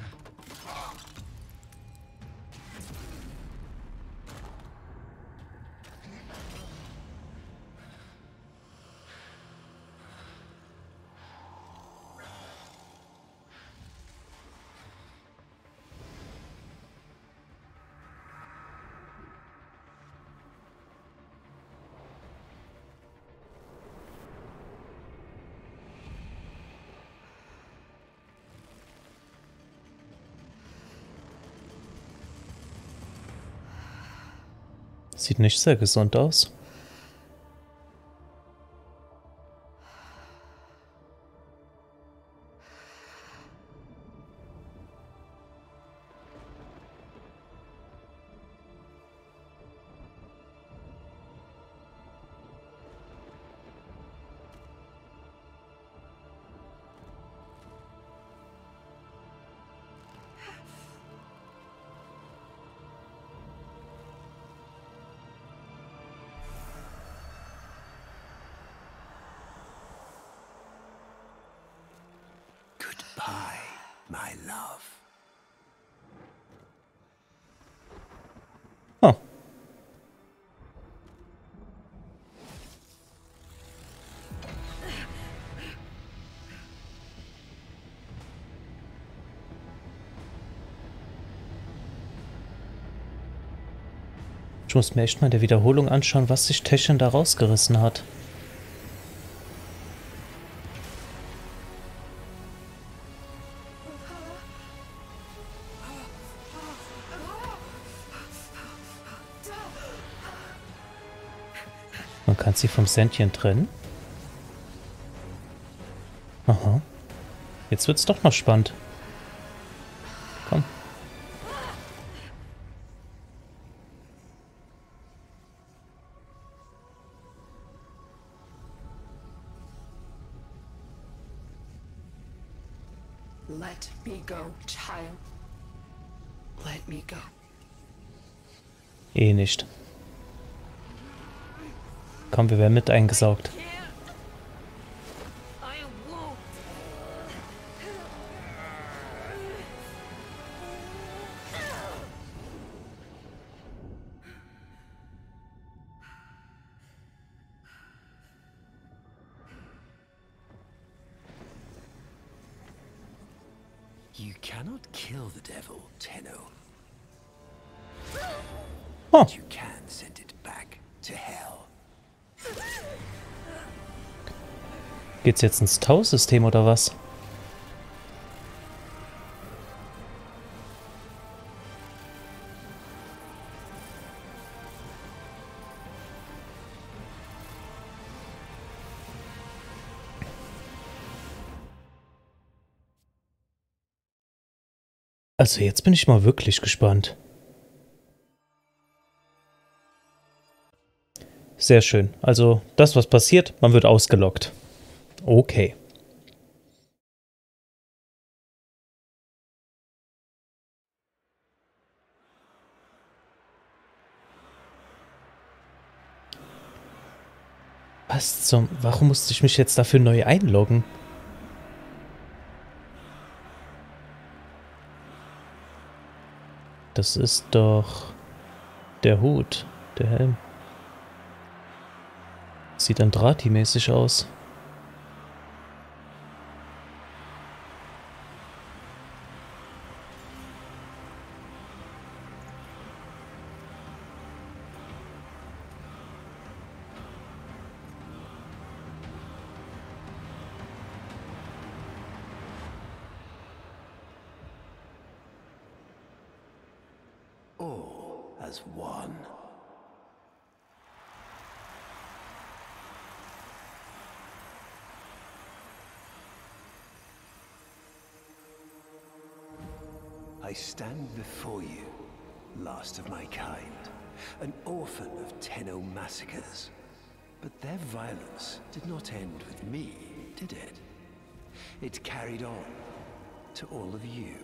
Sieht nicht sehr gesund aus. Goodbye, my love. Oh. Ich muss mir echt mal in der Wiederholung anschauen, was sich Teschen da rausgerissen hat. Man kann sie vom Sentient trennen. Aha. Jetzt wird's doch noch spannend. Komm. Let me go, child. Let me go. Eh nicht. Komm, wir werden mit eingesaugt. I won't. You cannot kill the devil, Tenno. Oh. But you can send it back to hell. Geht's jetzt ins Tau-System oder was? Also jetzt bin ich mal wirklich gespannt. Sehr schön. Also das, was passiert, man wird ausgelockt. Okay. Was zum... Warum musste ich mich jetzt dafür neu einloggen? Das ist doch der Hut, der Helm. Sieht dann Drahti-mäßig aus. All as one. I stand before you, last of my kind, an orphan of Tenno massacres. But their violence did not end with me, did it? It carried on to all of you.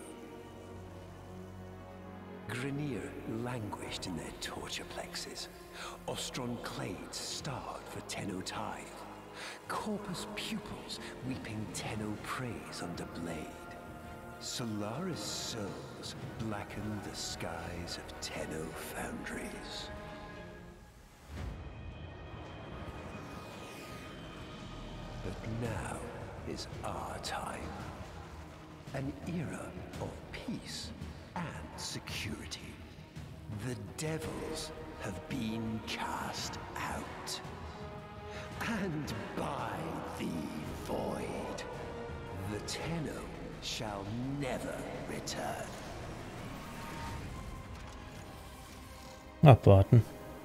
Grineer languished in their torture plexes. Ostron clades starved for Tenno tithe. Corpus pupils weeping Tenno praise under blade. Solaris souls blackened the skies of Tenno foundries. But now is our time. An era of peace and security. The devils have been cast out. And by the void, the Tenno shall never return. Abwarten.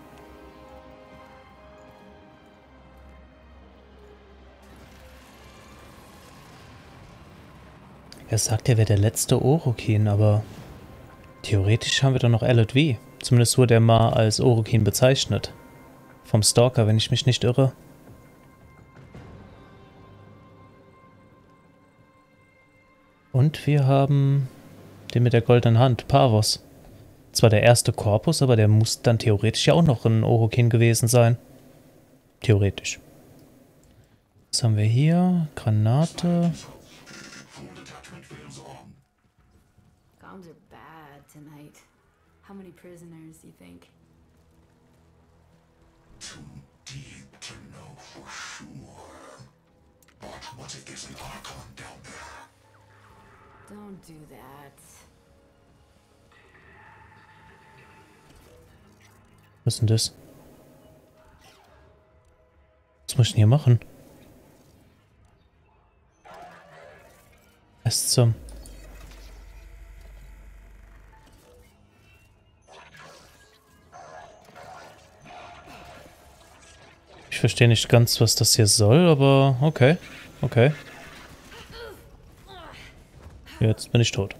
Er sagt, er wäre der letzte Orokin, aber theoretisch haben wir doch noch LV. Zumindest wurde er mal als Orokin bezeichnet. Vom Stalker, wenn ich mich nicht irre. Und wir haben den mit der goldenen Hand, Parvos. Zwar der erste Korpus, aber der muss dann theoretisch ja auch noch ein Orokin gewesen sein. Theoretisch. Was haben wir hier? Granate. Comms are bad tonight. How many prisoners, you think? Too deep to know for sure. But what is an Archon down there? Don't do that. Was ist denn das? Was muss ich denn hier machen? Was zum... Ich verstehe nicht ganz, was das hier soll, aber okay. Okay. Jetzt bin ich tot.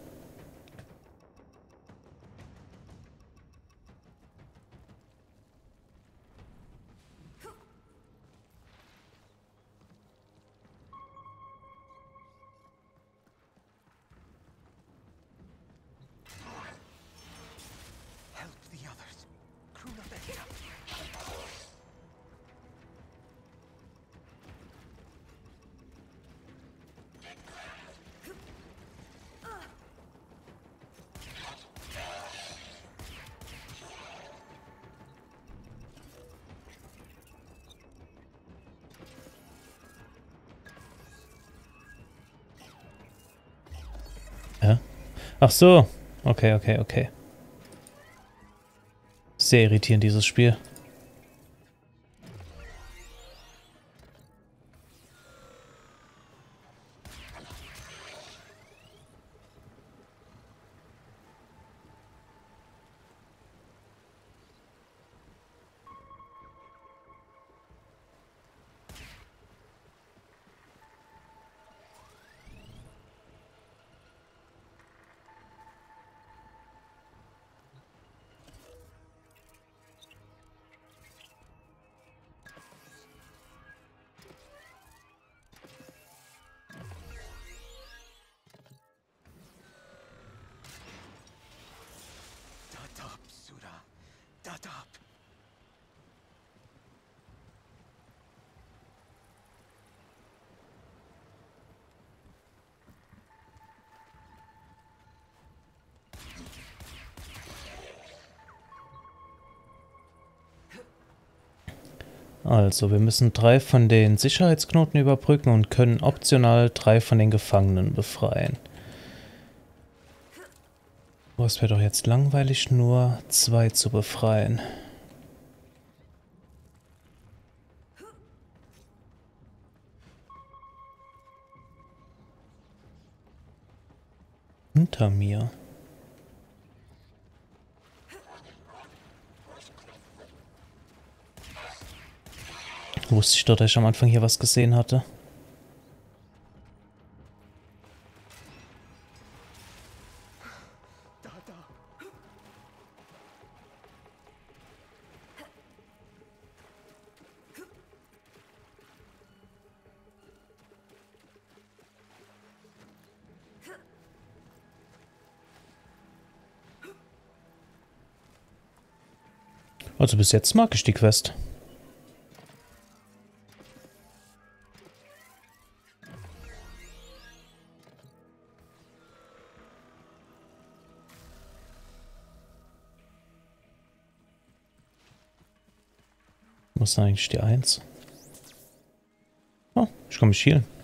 Help the others. Kruna Bethia. Ja. Ach so. Okay, okay, okay. Sehr irritierend, dieses Spiel. Dadab, Sura. Dadab. Also, wir müssen 3 von den Sicherheitsknoten überbrücken und können optional 3 von den Gefangenen befreien. Oh, es wäre doch jetzt langweilig, nur 2 zu befreien. Hinter mir. Wusste ich doch, dass ich am Anfang hier was gesehen hatte. Also bis jetzt mag ich die Quest. Wo ist eigentlich die 1? Oh, ich kann mich healen.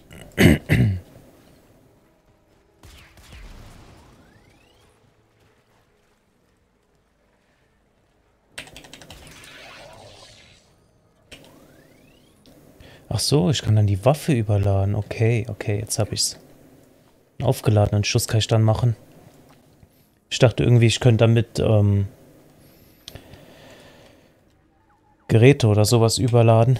Ach so, ich kann dann die Waffe überladen. Okay, okay, jetzt habe ich's. Einen aufgeladenen Schuss kann ich dann machen. Ich dachte irgendwie, ich könnte damit Geräte oder sowas überladen.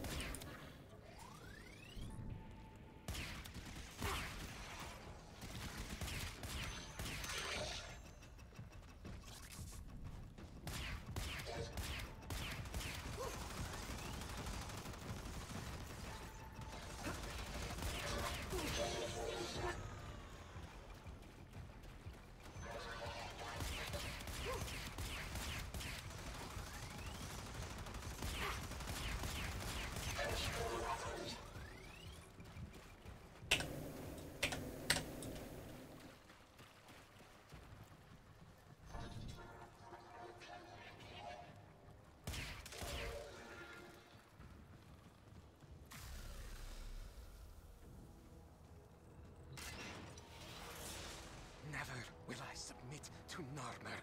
Never will I submit to Narmer.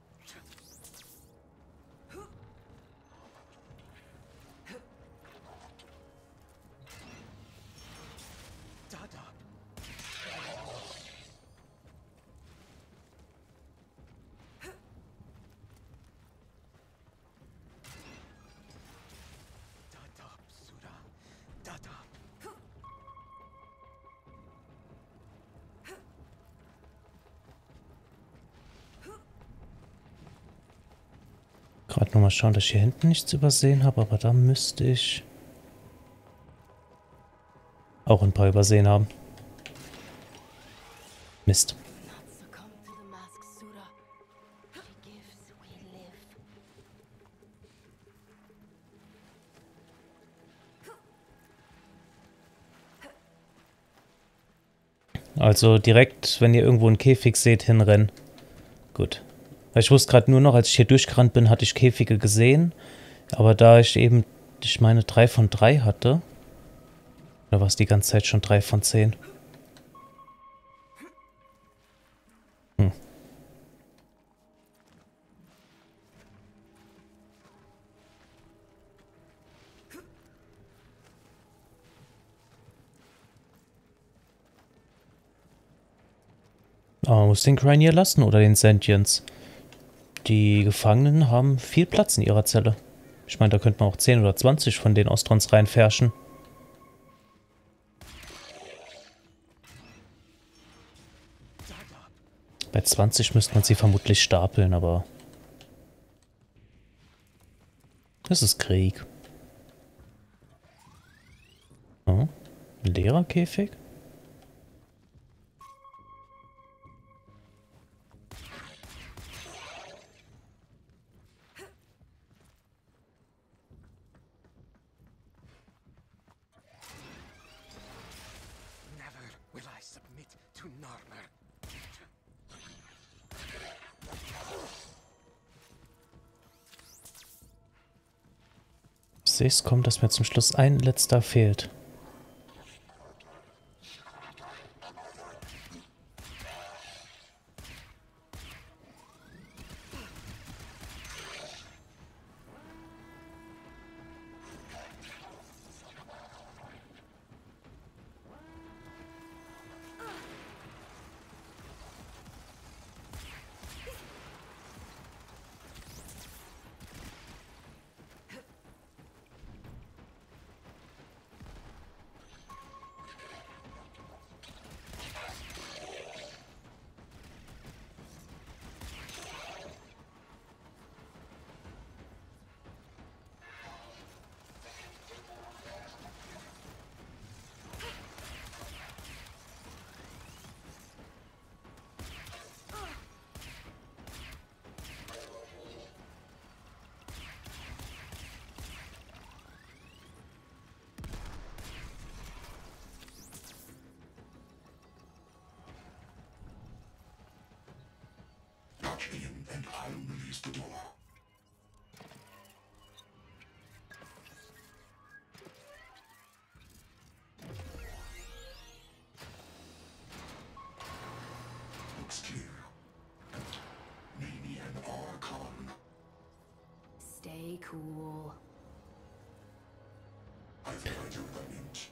Dada. Dada, Sura. Dada. Gerade nochmal schauen, dass ich hier hinten nichts übersehen habe, aber da müsste ich auch ein paar übersehen haben. Mist. Not succumb to the mask, Sura. She gives, we live. Also direkt, wenn ihr irgendwo einen Käfig seht, hinrennen. Gut. Weil ich wusste gerade nur noch, als ich hier durchgerannt bin, hatte ich Käfige gesehen. Aber da ich eben, ich meine, 3 von 3 hatte, oder war es die ganze Zeit schon 3 von 10? Aber man muss den Grineer lassen oder den Sentients. Die Gefangenen haben viel Platz in ihrer Zelle. Ich meine, da könnte man auch 10 oder 20 von den Ostrons reinfärschen. Bei 20 müsste man sie vermutlich stapeln, aber es ist Krieg. Oh, ein leerer Käfig? Never will I submit to Narmer. Ich sehe es kommen, dass mir zum Schluss ein letzter fehlt. hospital. Looks clear. Maybe an Archon. Stay cool. I've heard your lament.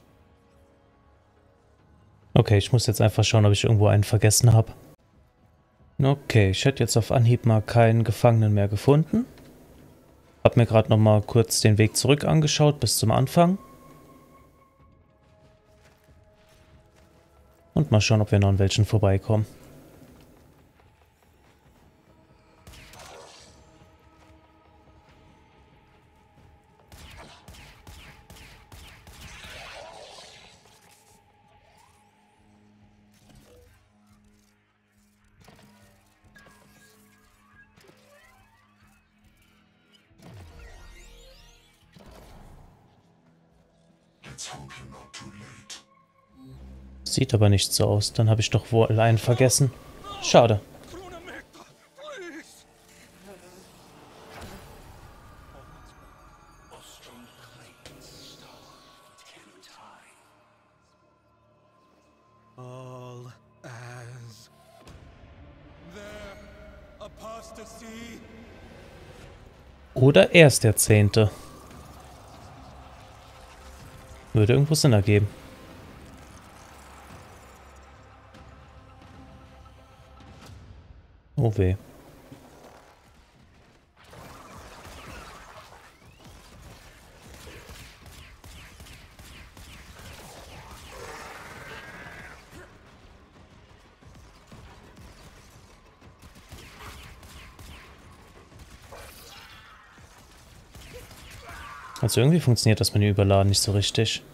Okay, ich muss jetzt einfach schauen, ob ich irgendwo einen vergessen habe. Okay, ich hätte jetzt auf Anhieb mal keinen Gefangenen mehr gefunden. Hab mir gerade noch mal kurz den Weg zurück angeschaut, bis zum Anfang. Und mal schauen, ob wir noch an welchen vorbeikommen. Let's hope you're not too late. Sieht aber nicht so aus. Dann habe ich doch wohl einen vergessen. Schade. All as their apostasy. Oder er ist der 10. Würde irgendwo Sinn ergeben. Oh weh. Also irgendwie funktioniert das Menü überladen nicht so richtig.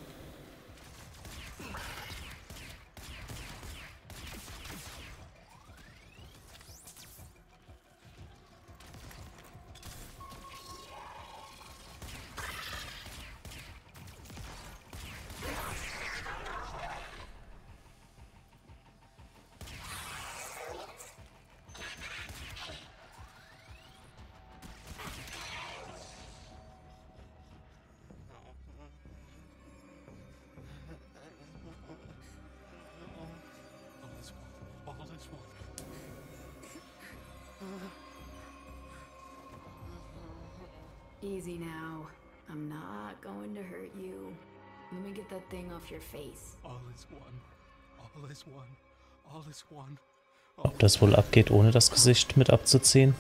Easy now. I'm not going to hurt you. Let me get that thing off your face. All is one. All is one. All is one. Ob das wohl abgeht, ohne das Gesicht mit abzuziehen?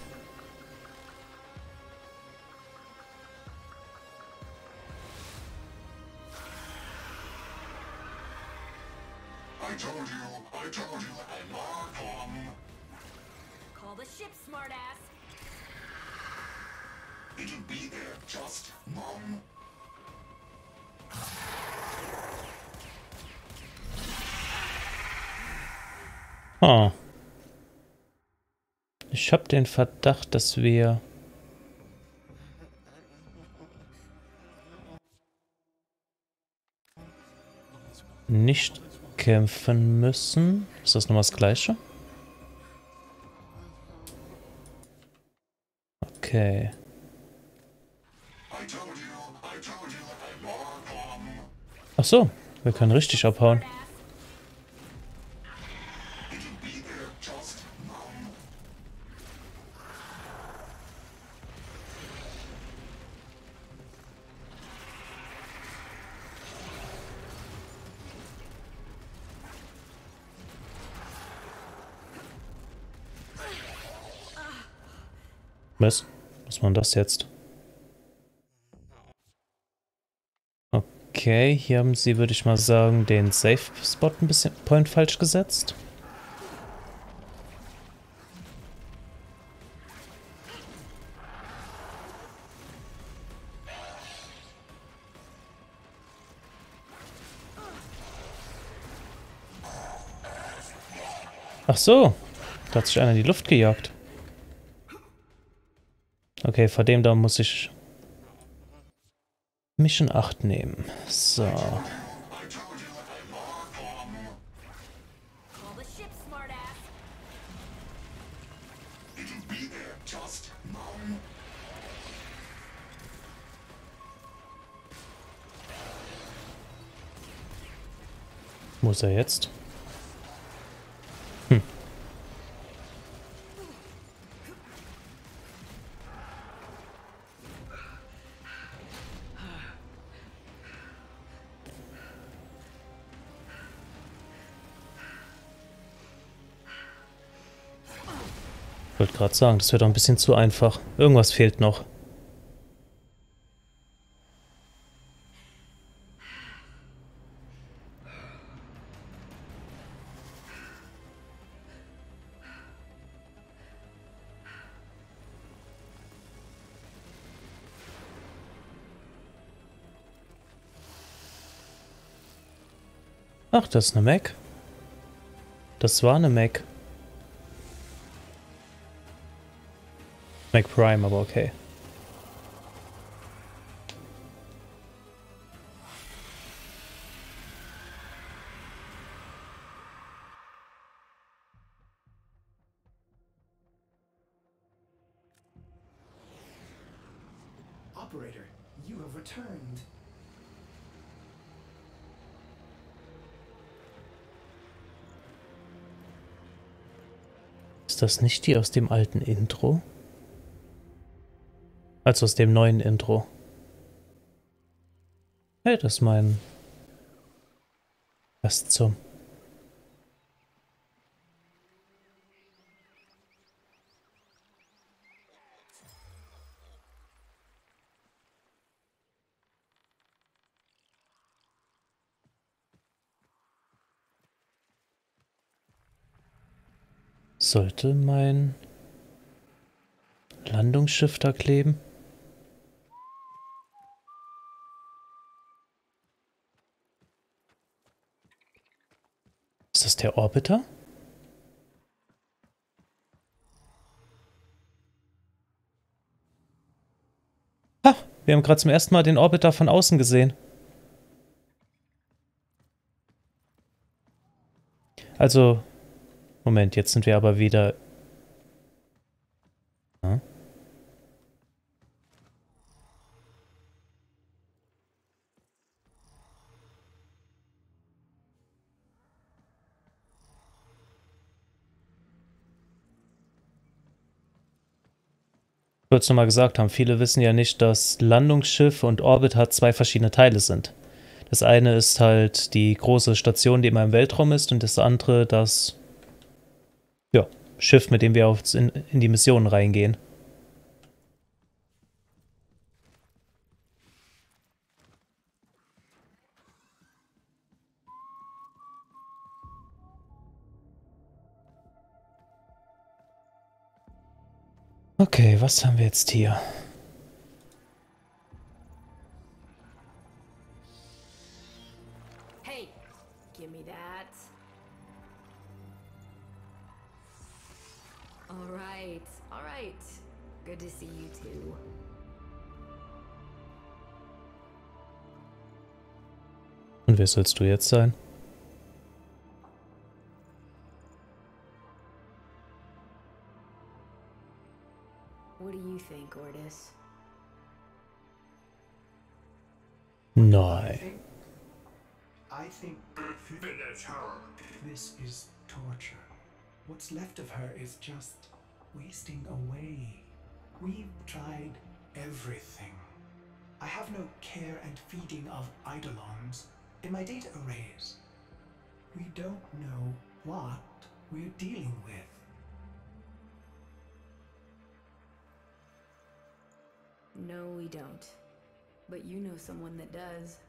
I told you, I'm Archon. Call the ship, smartass. It'll be there, just Mom. Ah. Ich habe den Verdacht, dass wir nicht kämpfen müssen. Ist das nochmal das Gleiche? Okay. Ach so, wir können richtig abhauen. Was? Was war denn das jetzt? Okay, hier haben sie, würde ich mal sagen, den Safe-Spot ein bisschen Point falsch gesetzt. Ach so, da hat sich einer in die Luft gejagt. Okay, vor dem da muss ich mich in Acht nehmen. So. Call the ship, smartass. Just moan. Muss er jetzt? Ich wollte gerade sagen, das wird doch ein bisschen zu einfach. Irgendwas fehlt noch. Ach, das ist eine Mac. Das war eine Mac. Mac Prime, aber okay. Operator, you have returned. Ist das nicht die aus dem alten Intro? Also aus dem neuen Intro. Hey, das ist mein... Was zum... Sollte mein Landungsschiff da kleben? Ist das der Orbiter? Ha! Wir haben gerade zum ersten Mal den Orbiter von außen gesehen. Also... Moment, jetzt sind wir aber wieder... Hm? Ich wollte es nochmal gesagt haben, viele wissen ja nicht, dass Landungsschiff und Orbiter zwei verschiedene Teile sind. Das eine ist halt die große Station, die immer im Weltraum ist, und das andere das Schiff, mit dem wir in die Missionen reingehen. Okay, was haben wir jetzt hier? Hey, give me that. All right. Good to see you too. Und wer sollst du jetzt sein? What do you think, Ordis? Nein. I think Finish her. this is torture. What's left of her is just wasting away. We've tried everything. I have no care and feeding of eidolons in my data arrays. We don't know what we're dealing with. No, we don't. But you know someone that does.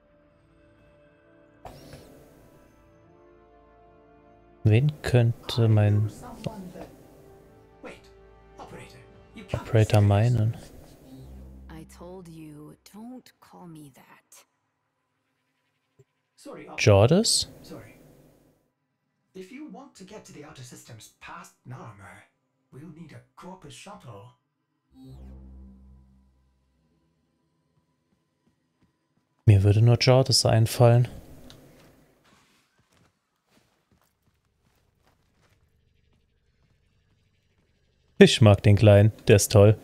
Wen könnte mein Someone that... Wait, operator, you can't be Operator serious. meinen? I told you, don't call me that. Sorry, Jordis? Sorry. If you want to get to the outer systems past Narmer, we'll need a Corpus shuttle. Mir würde nur Jordis einfallen. Ich mag den Kleinen, der ist toll.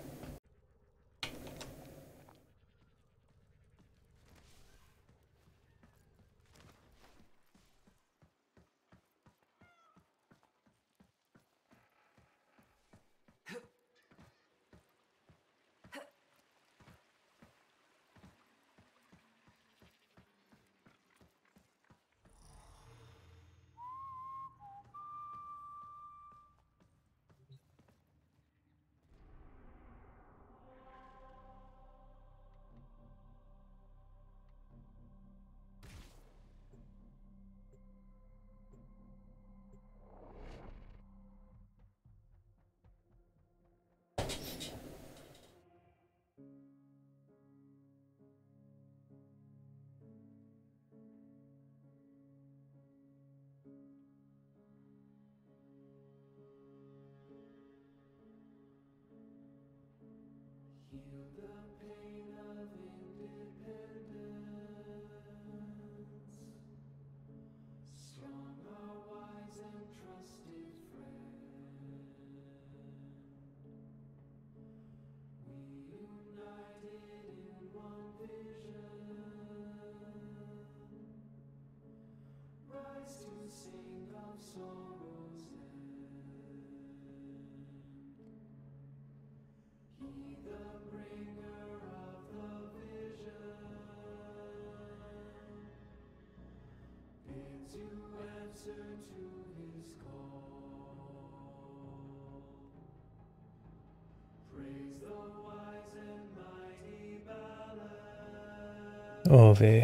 Oh weh.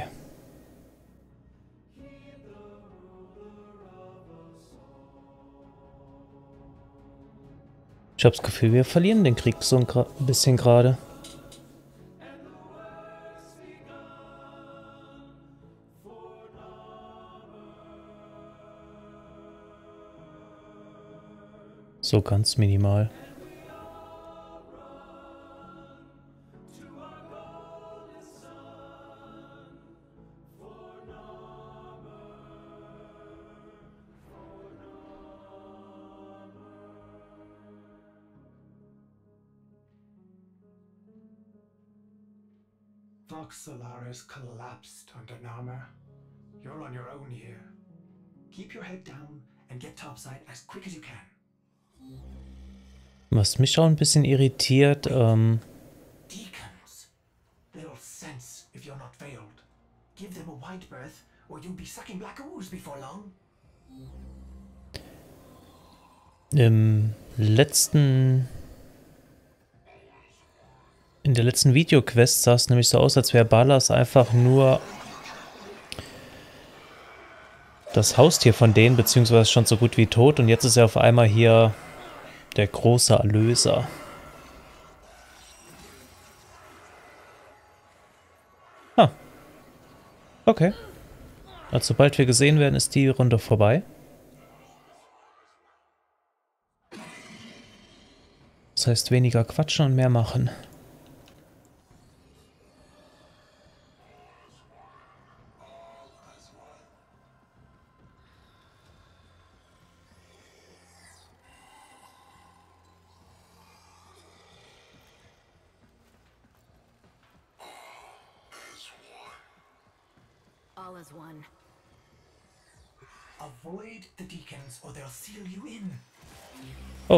Ich habe das Gefühl, wir verlieren den Krieg so ein bisschen gerade. So ganz minimal. Vox Solaris collapsed under Narmer. You're on your own here. Keep your head down and get topside as quick as you can. Was mich auch ein bisschen irritiert, Deacons. Little sense if you're not veiled. Give them a white berth or you'll be sucking black ooze before long. In der letzten Videoquest sah es nämlich so aus, als wäre Ballas einfach nur das Haustier von denen, beziehungsweise schon so gut wie tot. Und jetzt ist er auf einmal hier der große Erlöser. Ah. Okay. Also sobald wir gesehen werden, ist die Runde vorbei. Das heißt, weniger quatschen und mehr machen. All as one. Avoid the deacons or they'll seal you in. Oh.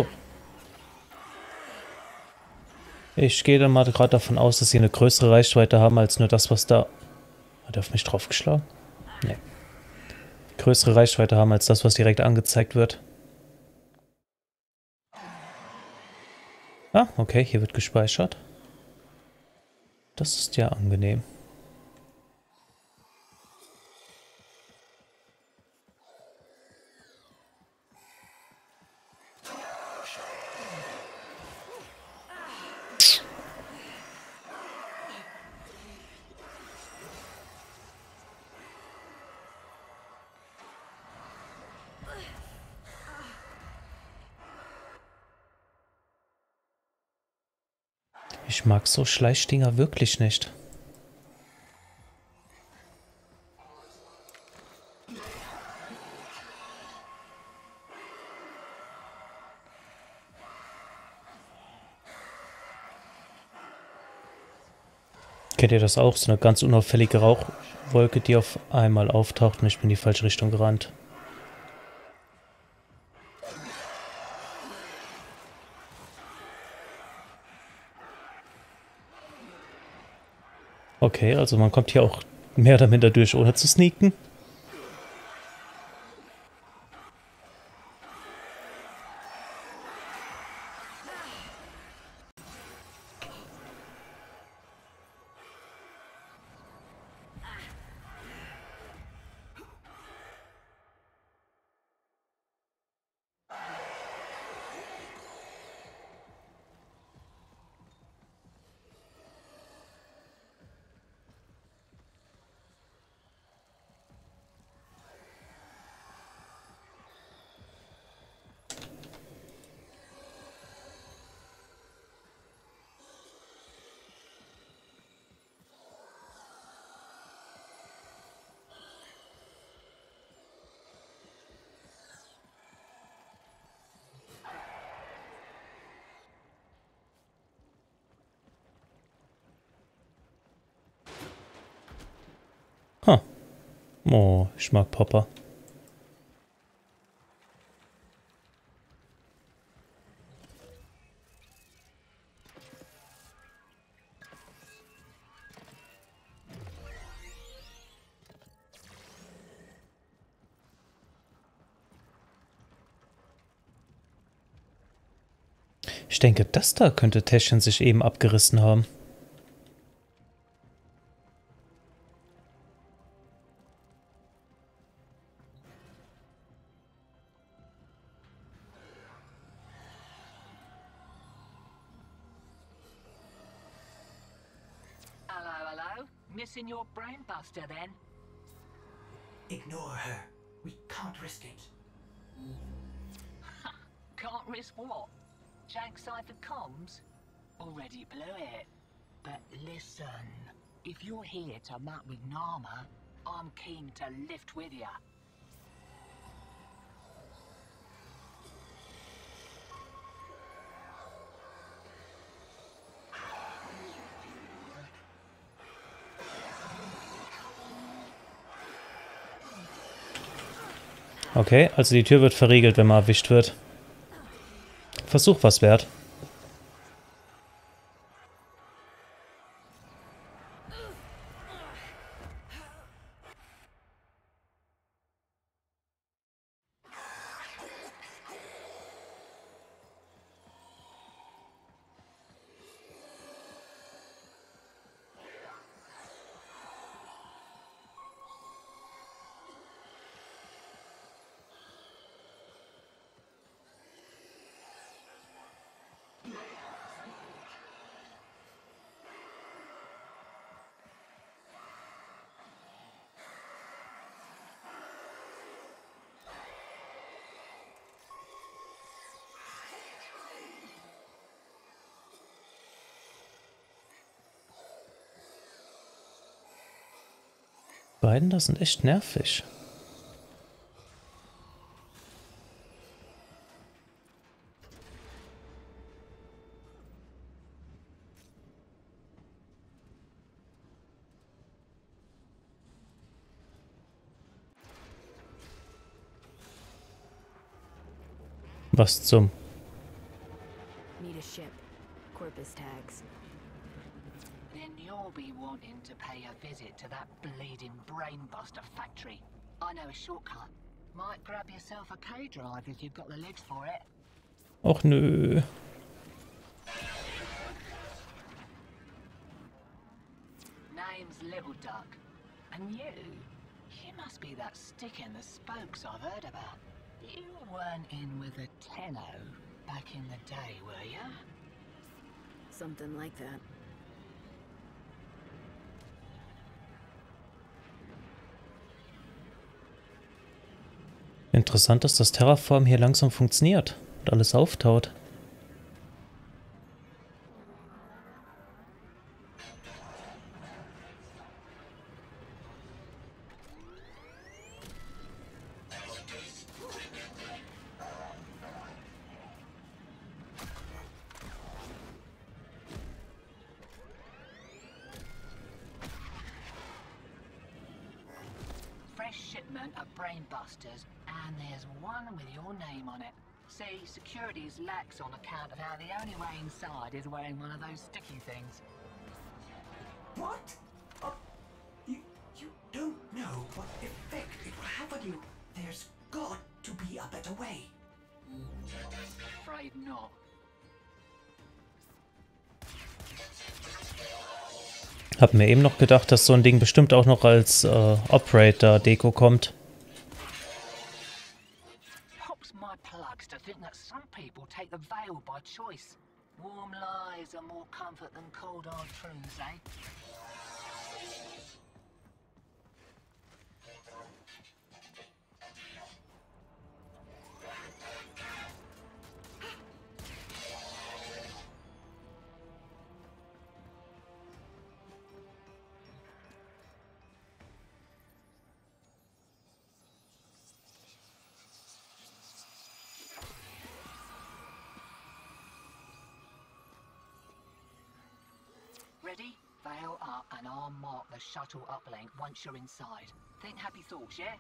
Ich gehe dann mal gerade davon aus, dass sie eine größere Reichweite haben als nur das, was da... Hat er auf mich draufgeschlagen? Nee. Größere Reichweite haben als das, was direkt angezeigt wird. Ah, okay, hier wird gespeichert. Das ist ja angenehm. Ich mag so Schleichdinger wirklich nicht. Kennt ihr das auch? So eine ganz unauffällige Rauchwolke, die auf einmal auftaucht und ich bin in die falsche Richtung gerannt. Okay, also man kommt hier auch mehr oder minder durch, ohne zu sneaken. Ha. Oh, ich mag Popper. Ich denke, das da könnte Täschchen sich eben abgerissen haben. Hello? Missing your brainbuster then? Ignore her. We can't risk it. Can't risk what? Jank cipher comms? Already blew it. But listen, if you're here to map with Nama, I'm keen to lift with ya. Okay, also die Tür wird verriegelt, wenn man erwischt wird. Versuch was wert. Beiden, das sind echt nervig. Was zum... Need a ship. Corpus tags. Then you'll be wanting to pay a visit to that bleeding brainbuster factory. I know a shortcut. Might grab yourself a K-drive if you've got the legs for it. Och nö. Name's Little Duck. And you must be that stick in the spokes I've heard about. You weren't in with a Tenno back in the day, were you? Something like that. Interessant, dass das Terraform hier langsam funktioniert und alles auftaut. shipment of brainbusters, and there's one with your name on it. See, security's lax on account of how the only way inside is wearing one of those sticky things. What? You don't know what effect it will have on you. There's got to be a better way. Afraid not. Hab mir eben noch gedacht, dass so ein Ding bestimmt auch noch als Operator-Deko kommt. Pops my plugs to think that some people take the veil by choice. Warm lies are more comfort than cold hard truths, eh? Ready? Veil up and I'll mark the shuttle uplink once you're inside. Think happy thoughts, yeah?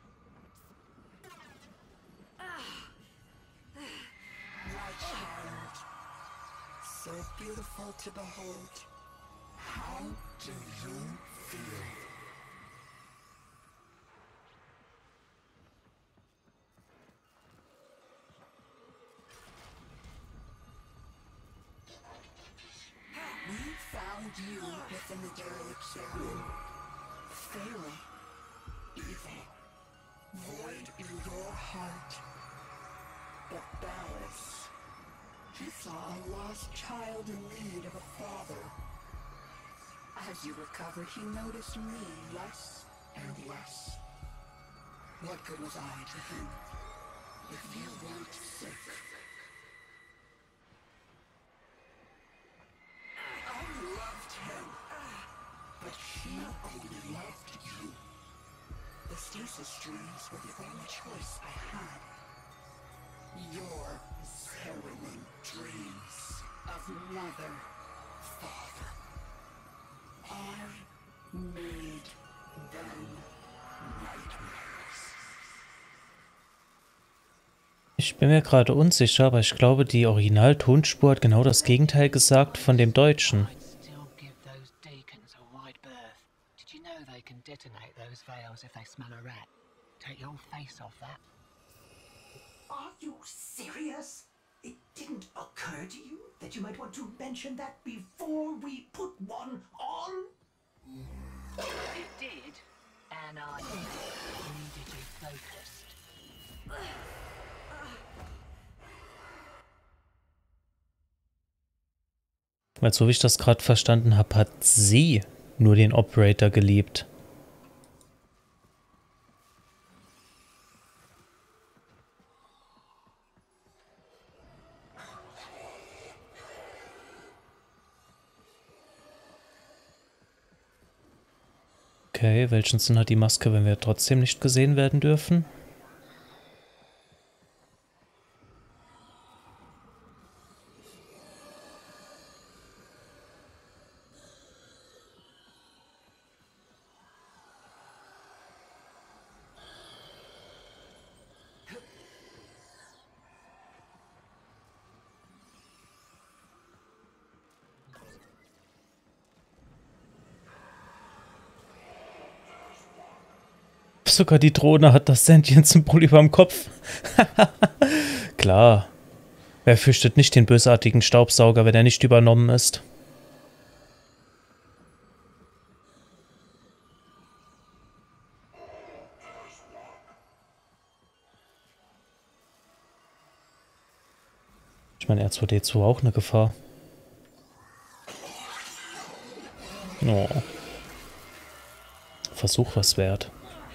My child, so beautiful to behold. How do you feel? We found you within the derelict zone. Feral, evil, void in your heart. But Ballas, he saw a lost child in need of a father. As you recovered, he noticed me less and less. What good was I to him if you weren't sick? I loved him, but he only loved you. The stasis streams were the only choice I had. Your harrowing dreams of mother, father. I made them nightmares. Ich bin mir gerade unsicher, aber ich glaube, die Original-Tonspur hat genau das Gegenteil gesagt von dem Deutschen. Still give those deacons a wide berth. Did you know they can detonate those veils if they smell a rat? Take your face off that. Are you serious? It didn't occur to you that you might want to mention that before we put one on? It did, and I needed you focused. Weil so wie ich das gerade verstanden habe, hat sie nur den Operator geliebt. Okay, welchen Sinn hat die Maske, wenn wir trotzdem nicht gesehen werden dürfen? Sogar die Drohne hat das Sentience-Symbol überm Kopf. Klar. Wer fürchtet nicht den bösartigen Staubsauger, wenn er nicht übernommen ist? Ich meine, R2D2 auch eine Gefahr. Oh. Versuch was wert.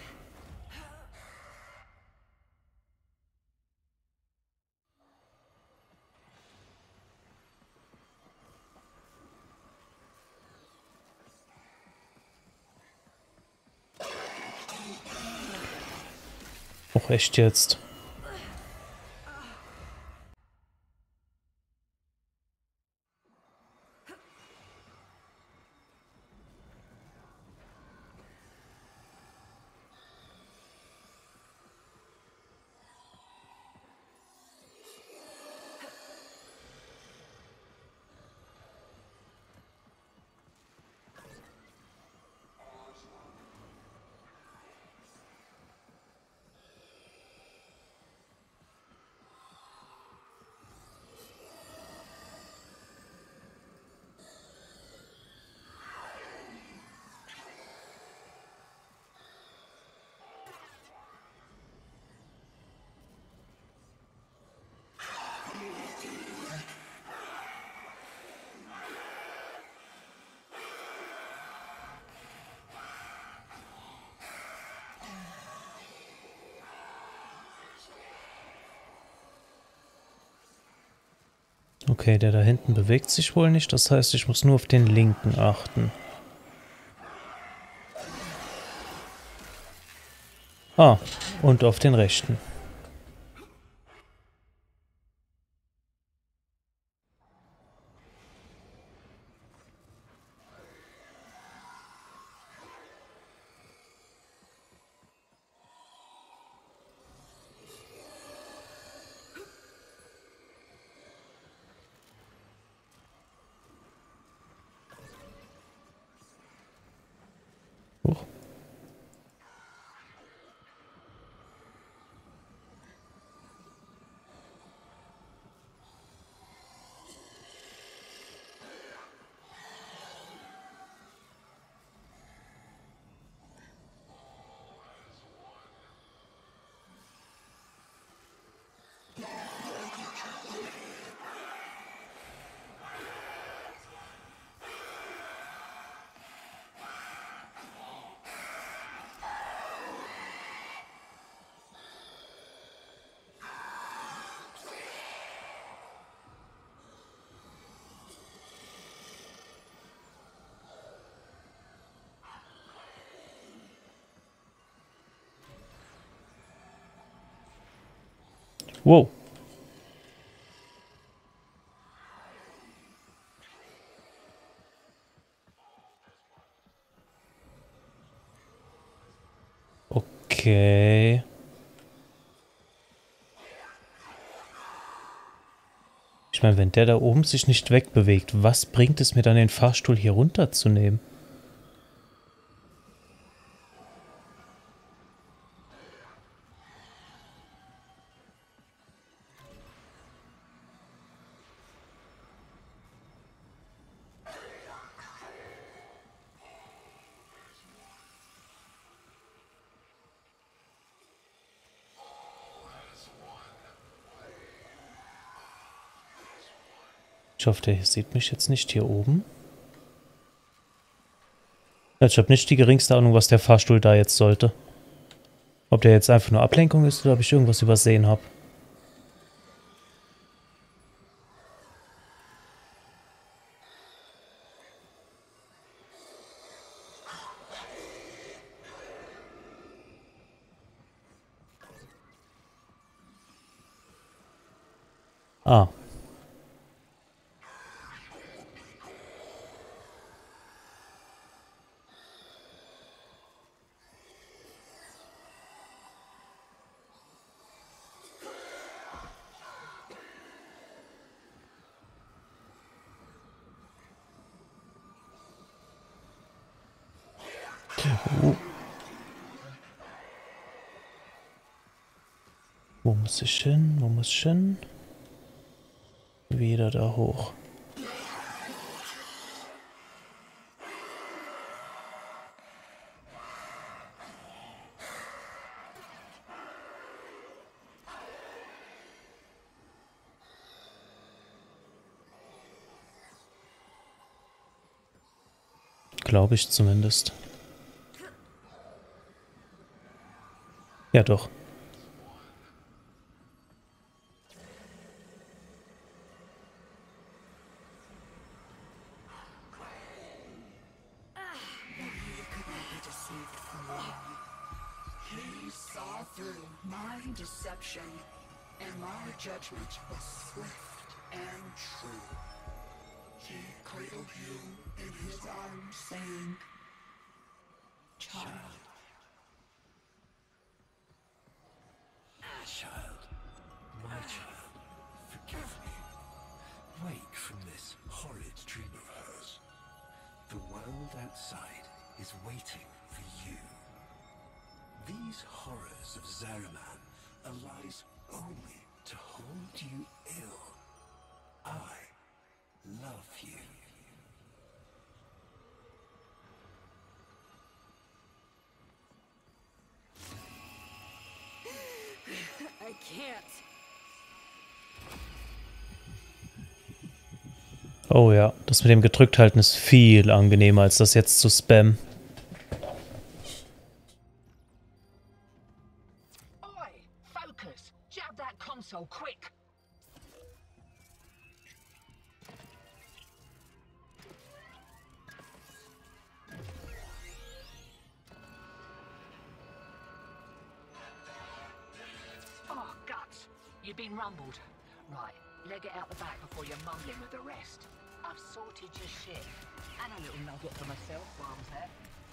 Och, echt jetzt? Okay, der da hinten bewegt sich wohl nicht. Das heißt, ich muss nur auf den linken achten. Ah, und auf den rechten. Huch. Wow. Okay. Ich meine, wenn der da oben sich nicht wegbewegt, was bringt es mir dann, den Fahrstuhl hier runterzunehmen? Ich hoffe, der sieht mich jetzt nicht hier oben. Ich habe nicht die geringste Ahnung, was der Fahrstuhl da jetzt sollte. Ob der jetzt einfach nur Ablenkung ist oder ob ich irgendwas übersehen habe. Ah. Wo muss ich hin? Wo muss ich hin? Wieder da hoch. Glaube ich zumindest. Ja, doch. Deception, and my judgment was swift and true. He cradled you in his arms, saying, "Child." Child, my child, forgive me. Wake from this horrid dream of hers. The world outside is waiting for you. These horrors of Zariman are lies only to hold you ill. I love you. I can't. Oh ja, das mit dem gedrückt halten ist viel angenehmer, als das jetzt zu spammen. Oi! Focus! Jab that console, quick! You've been rumbled. Right, leg it out the back before you're mumbling with the rest. I've sorted your shit. And a little nugget for myself while I was there.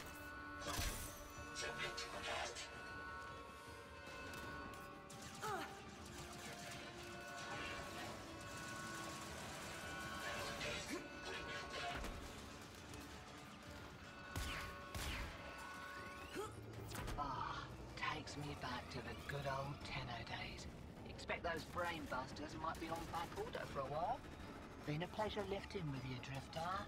Takes me back to the good old Tenno days. Expect those brain busters might be on back order for a while. Been a pleasure lifting with you, Drifter.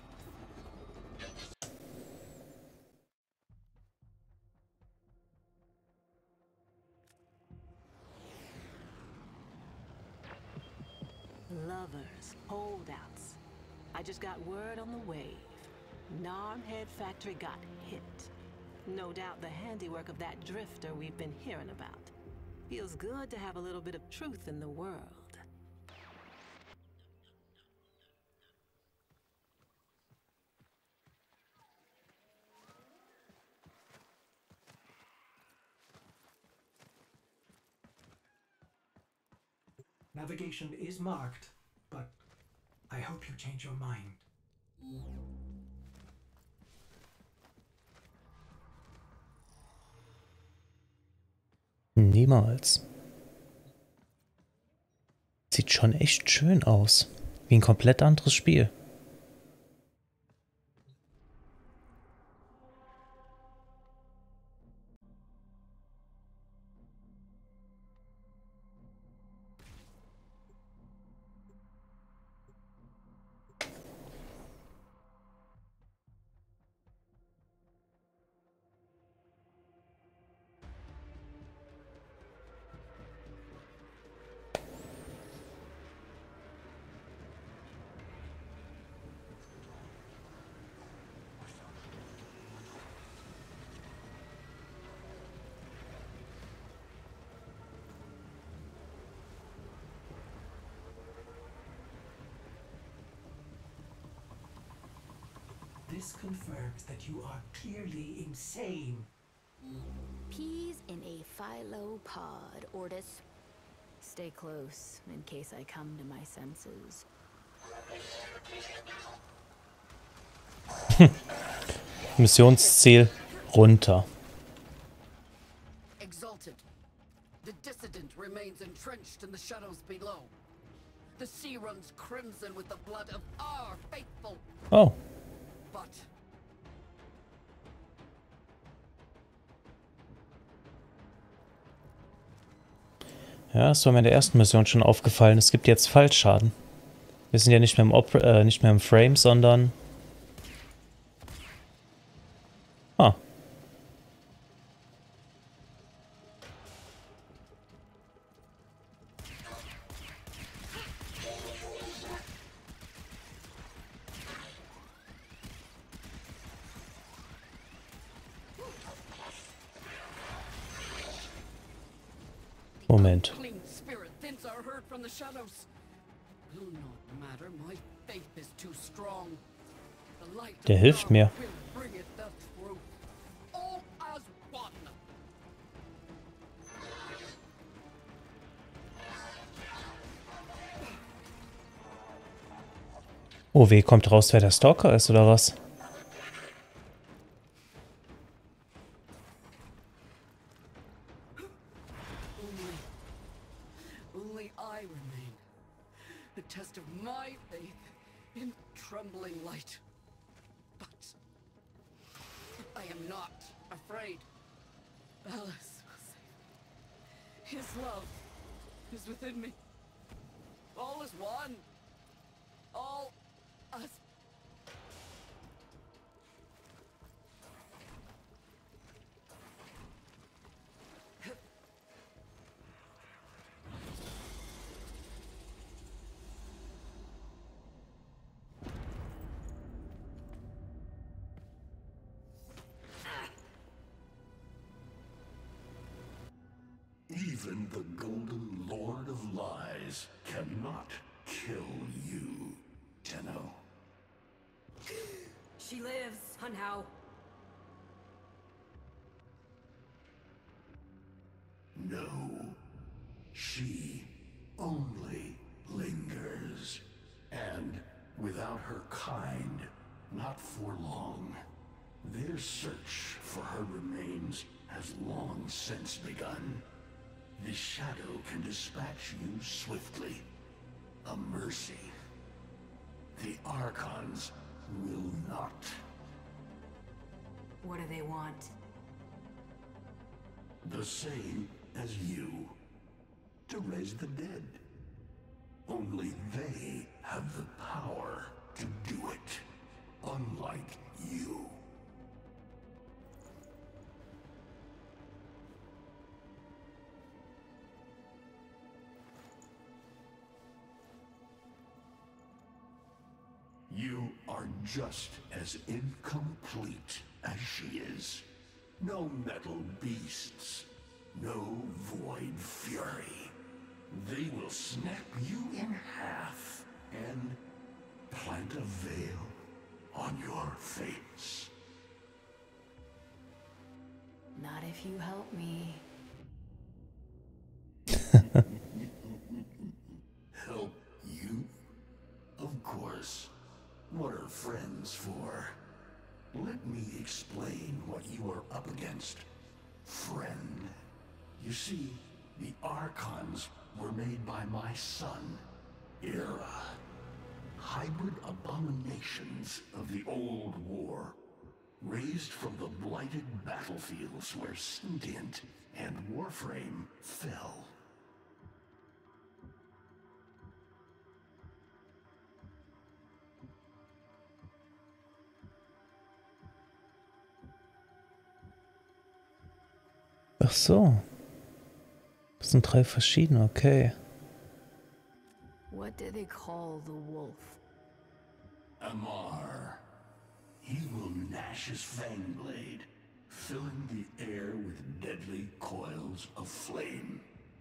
Lovers, holdouts. I just got word on the wave. Narmhead Factory got hit. No doubt the handiwork of that drifter we've been hearing about. Feels good to have a little bit of truth in the world. Navigation is marked, but I hope you change your mind. Niemals. Sieht schon echt schön aus. Wie ein komplett anderes Spiel. This confirms that you are clearly insane. Peas in a phylopod, Ortis. Stay close in case I come to my senses. Missionsziel runter. Exalted. The dissident remains entrenched in the shadows below. The sea runs crimson with the blood of our faithful. Oh. But Ja, es war mir in der ersten Mission schon aufgefallen. Es gibt jetzt Fallschaden. Wir sind ja nicht mehr nicht mehr im Frame, sondern... Ah. Moment. clean spirit thence are heard from the shadows. Will not matter, my faith is too strong. The light Der hilft mir. will bring it the truth. All as one. Oh weh, kommt raus, wer der Stalker ist, oder was? Only I remain. The test of my faith in trembling light. But I am not afraid. Alice will save me. His love is within me. All is one. All us. Even the Golden Lord of Lies cannot kill you, Tenno. She lives, Hunhow. No. She kind, not for long. Their search for her remains has long since begun. The shadow can dispatch you swiftly. A mercy. The Archons will not. What do they want? The same as you. To raise the dead. Only they have the power to do it. Unlike you. You are just as incomplete as she is. No metal beasts, no void fury. They will snap you in half and plant a veil on your face. Not if you help me. Help you? Of course. What are friends for? Let me explain what you are up against, friend. You see, the Archons were made by my son, Era. Hybrid abominations of the old war, raised from the blighted battlefields where Sentient and Warframe fell. Ach so. Das sind 3 verschiedene, okay. What do they call the wolf? Amar. He will gnash his fang blade, filling the air with deadly coils of flame.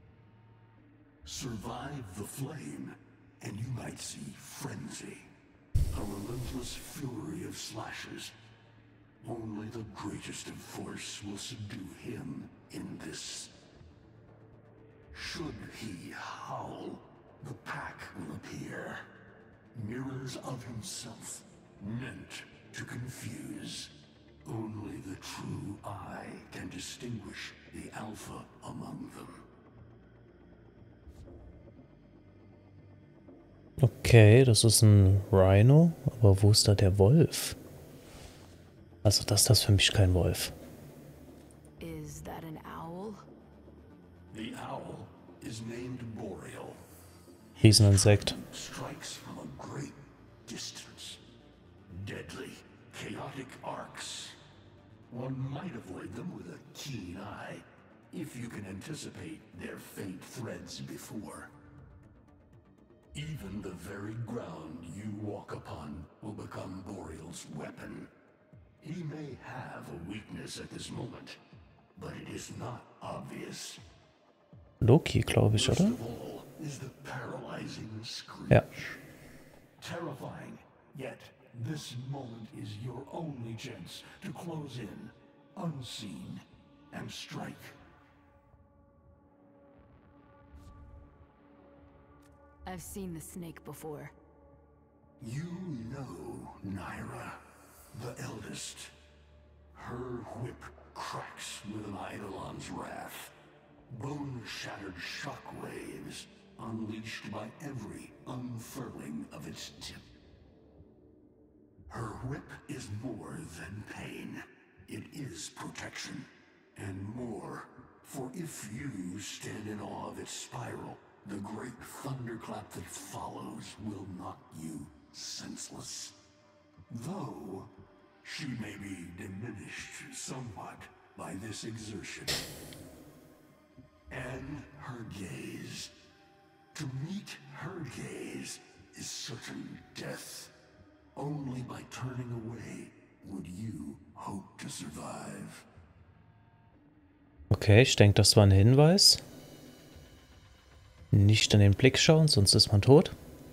Survive the flame, and you might see frenzy. A relentless fury of slashes. Only the greatest of force will subdue him in this. Should he howl, the pack will appear. Mirrors of himself, meant to confuse. Only the true eye can distinguish the alpha among them. Okay, das ist ein Rhino, aber wo ist da der Wolf? Also das ist für mich kein Wolf. Is that an owl? The owl is named Boreal. Rieseninsekt. Strikes from a great distance. Deadly, chaotic arcs. One might avoid them with a keen eye, if you can anticipate their faint threads before. Even the very ground you walk upon will become Boreal's weapon. He may have a weakness at this moment, but it is not obvious. Loki, glaube ich, oder? Worst of all is the paralyzing screech. Ja. Terrifying, yet this moment is your only chance to close in, unseen, and strike. I've seen the snake before. You know Naira, the eldest. Her whip cracks with an Eidolon's wrath. Bone-shattered shockwaves unleashed by every unfurling of its tip. Her whip is more than pain. It is protection. And more, for if you stand in awe of its spiral, the great thunderclap that follows will knock you senseless. Though she may be diminished somewhat by this exertion. And her gaze. To meet her gaze is certain death. Only by turning away would you hope to survive. Okay, ich denke, das war ein Hinweis. Nicht in den Blick schauen, sonst ist man tot.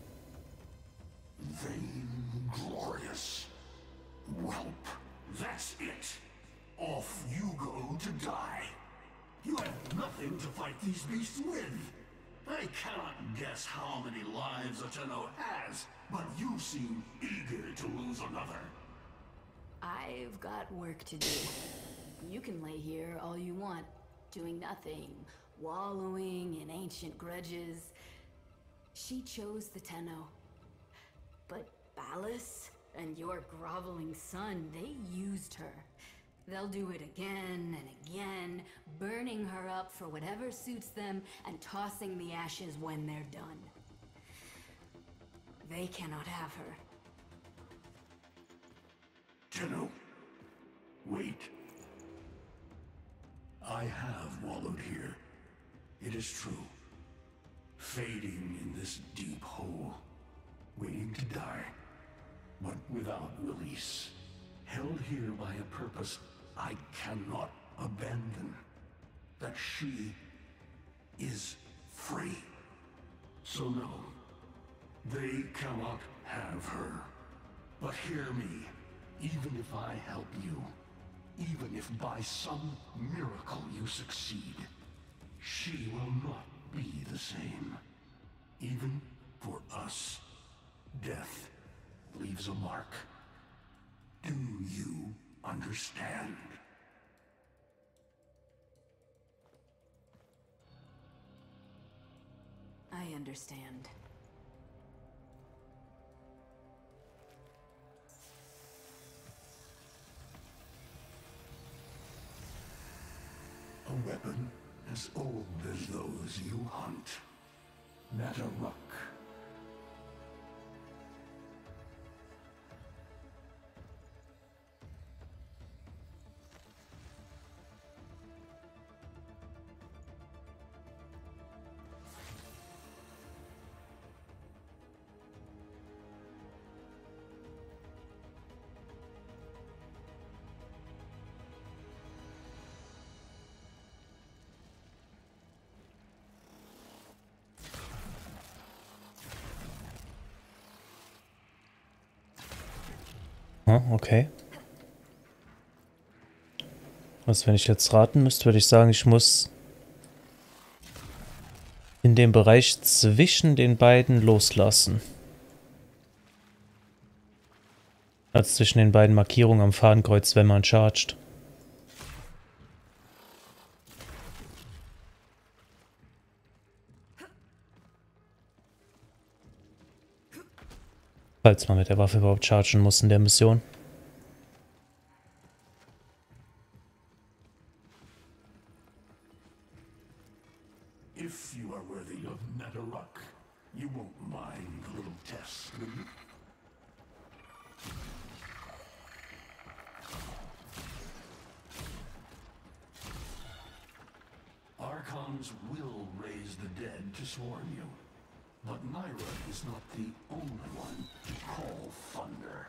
Vainglorious. Whelp, that's it. Off you go to die. You have nothing to fight these beasts with. I cannot guess how many lives Ateno has, but you seem eager to lose another. I've got work to do. You can lay here all you want, doing nothing, wallowing in ancient grudges. She chose the Tenno. But Ballas and your groveling son, they used her. They'll do it again and again, burning her up for whatever suits them and tossing the ashes when they're done. They cannot have her. Tenno, wait. I have wallowed here. It is true. Fading in this deep hole, waiting to die, but without release. Held here by a purpose I cannot abandon. That she is free. So no, they cannot have her. But hear me, even if I help you, even if by some miracle you succeed, she will not be the same. Even for us, death leaves a mark. Do you understand? I understand. A weapon as old as those you hunt. Nataruk. Okay. Also wenn ich jetzt raten müsste, würde ich sagen, ich muss in dem Bereich zwischen den beiden loslassen. Also zwischen den beiden Markierungen am Fadenkreuz, wenn man chargt. Falls man mit der Waffe überhaupt chargen muss in der Mission. If you are worthy of Nataruk, you won't mind a little test, will you? Archons will raise the dead to swarm you. But Myra is not the only one to call thunder.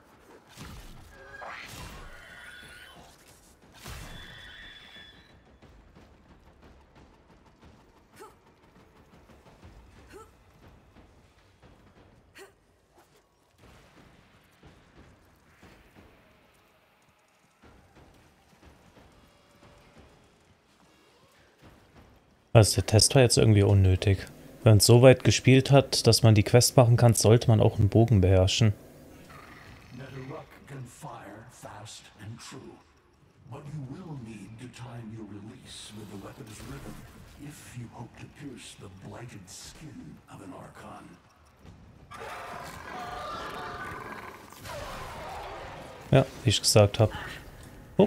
Also der Test war jetzt irgendwie unnötig. Wenn man es so weit gespielt hat, dass man die Quest machen kann, sollte man auch einen Bogen beherrschen. Nataruk can fire fast and true, but you will need to time your release with the weapon's rhythm if you hope to pierce the blighted skin of an Archon. Ja, wie ich gesagt habe. Oh.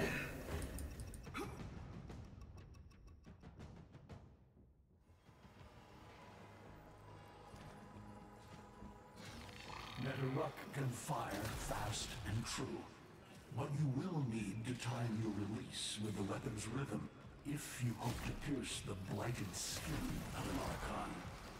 Nataruk can fire fast and true, but you will need to time your release with the weapon's rhythm if you hope to pierce the blighted skin of an Archon.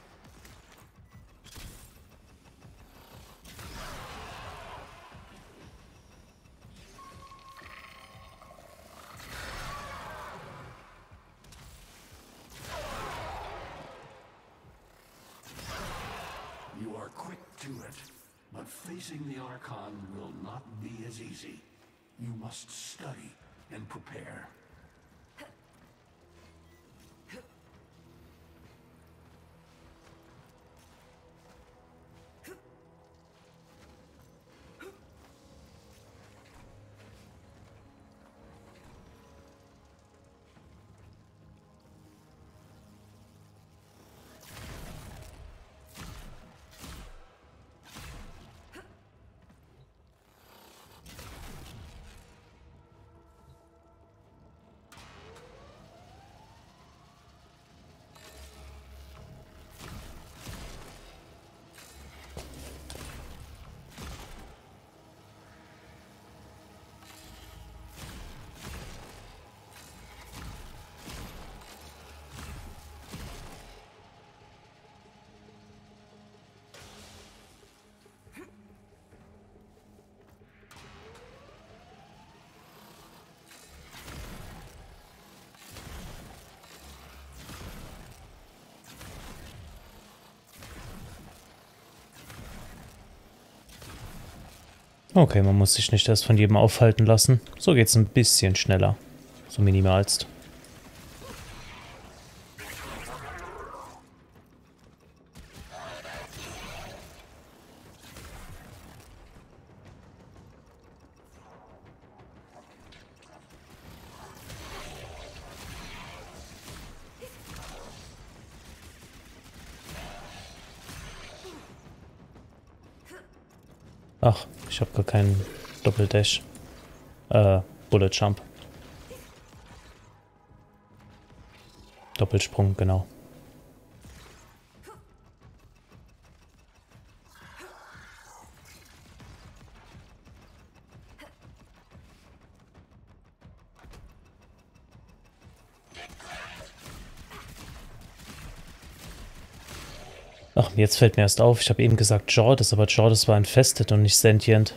You are quick to it, but facing the Archon will not be as easy. You must study and prepare. Okay, man muss sich nicht erst von jedem aufhalten lassen. So geht's ein bisschen schneller. So minimalst. Ach, ich habe gar keinen Doppeldash. Bullet Jump. Doppelsprung, genau. Ach, jetzt fällt mir erst auf, ich habe eben gesagt Jordas, aber Jordas war infested und nicht sentient.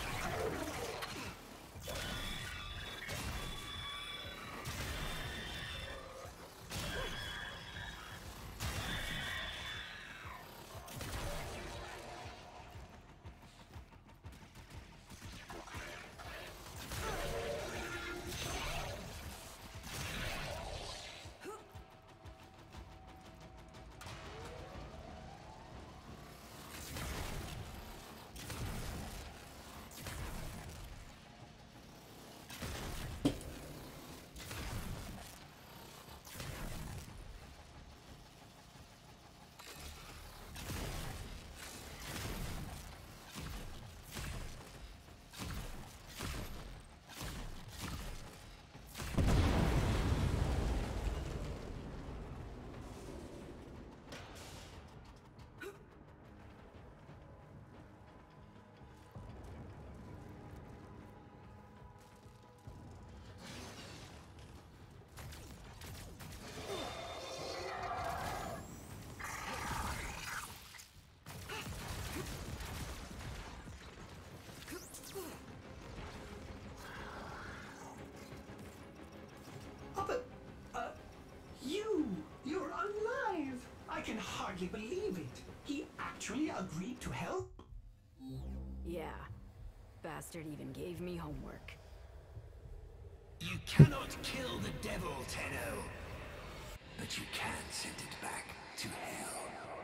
You're alive! I can hardly believe it. He actually agreed to help? Yeah. Bastard even gave me homework. You cannot kill the devil, Tenno. But you can send it back to hell.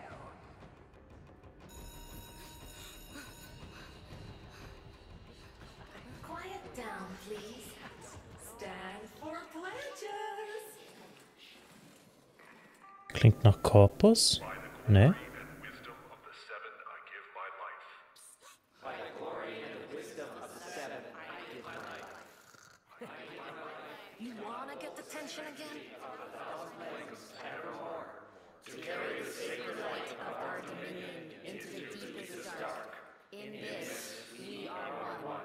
Quiet down, please. Stand for pledges. Klingt nach Corpus? Ne? You wanna get the tension again? To carry the sacred light of our dominion into the deepest dark. In this, we are one.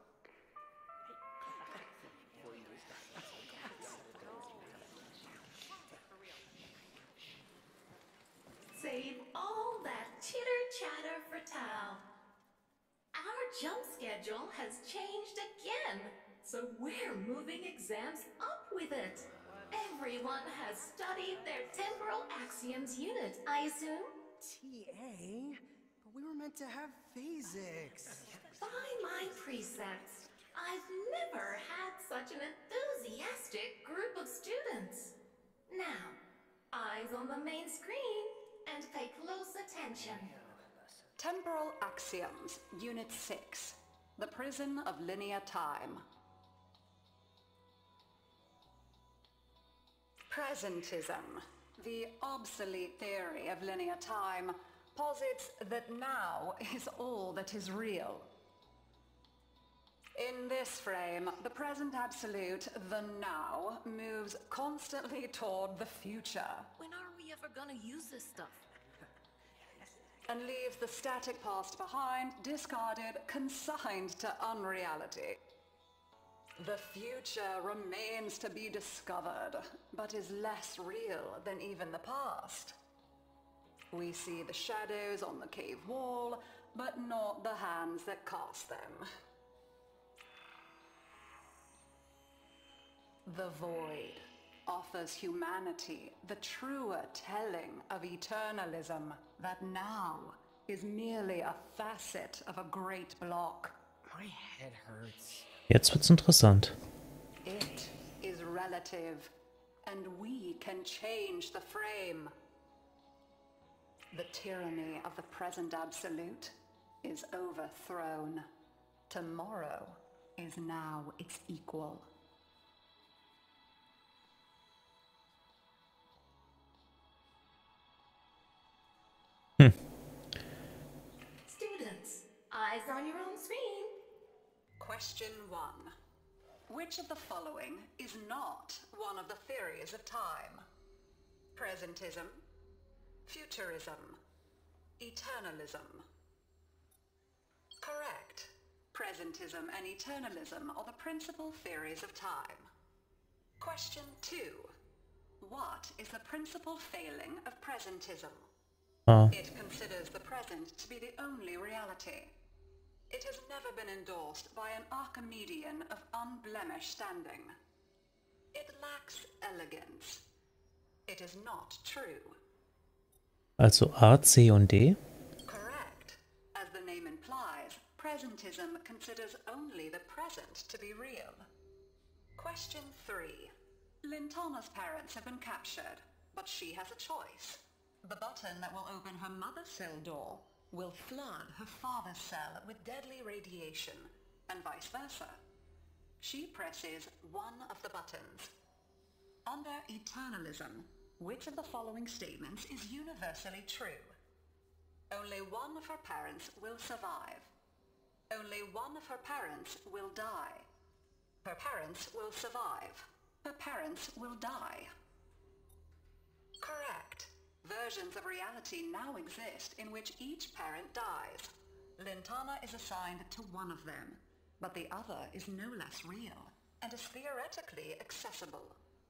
Save all that chitter-chatter for Tao. Our jump schedule has changed again, so we're moving exams up with it. Everyone has studied their temporal axioms unit, I assume? TA? But we were meant to have physics. By my precepts, I've never had such an enthusiastic group of students. Now, eyes on the main screen and pay close attention. Temporal Axioms, Unit 6. The Prison of Linear Time. Presentism, the obsolete theory of linear time, posits that now is all that is real. In this frame, the present absolute, the now, moves constantly toward the future. When are we ever gonna use this stuff? And leaves the static past behind, discarded, consigned to unreality. The future remains to be discovered, but is less real than even the past. We see the shadows on the cave wall, but not the hands that cast them. The void offers humanity the truer telling of eternalism, that now is merely a facet of a great block. Jetzt wird's interessant. It is relative, and we can change the frame. The tyranny of the present absolute is overthrown. Tomorrow is now its equal. Students, eyes on your own screen. Question 1. Which of the following is not one of the theories of time? Presentism, futurism, eternalism. Correct. Presentism and eternalism are the principal theories of time. Question 2. What is the principal failing of presentism? It considers the present to be the only reality. It has never been endorsed by an Archimedean of unblemished standing. It lacks elegance. It is not true. Also A, C und D? Correct. As the name implies, presentism considers only the present to be real. Question 3. Lintana's parents have been captured, but she has a choice. The button that will open her mother's cell door will flood her father's cell with deadly radiation, and vice versa. She presses one of the buttons. Under eternalism, which of the following statements is universally true? Only one of her parents will survive. Only one of her parents will die. Her parents will survive. Her parents will die. Correct. Versions of reality now exist in which each parent dies. Lintana is assigned to one of them, but the other is no less real and is theoretically accessible.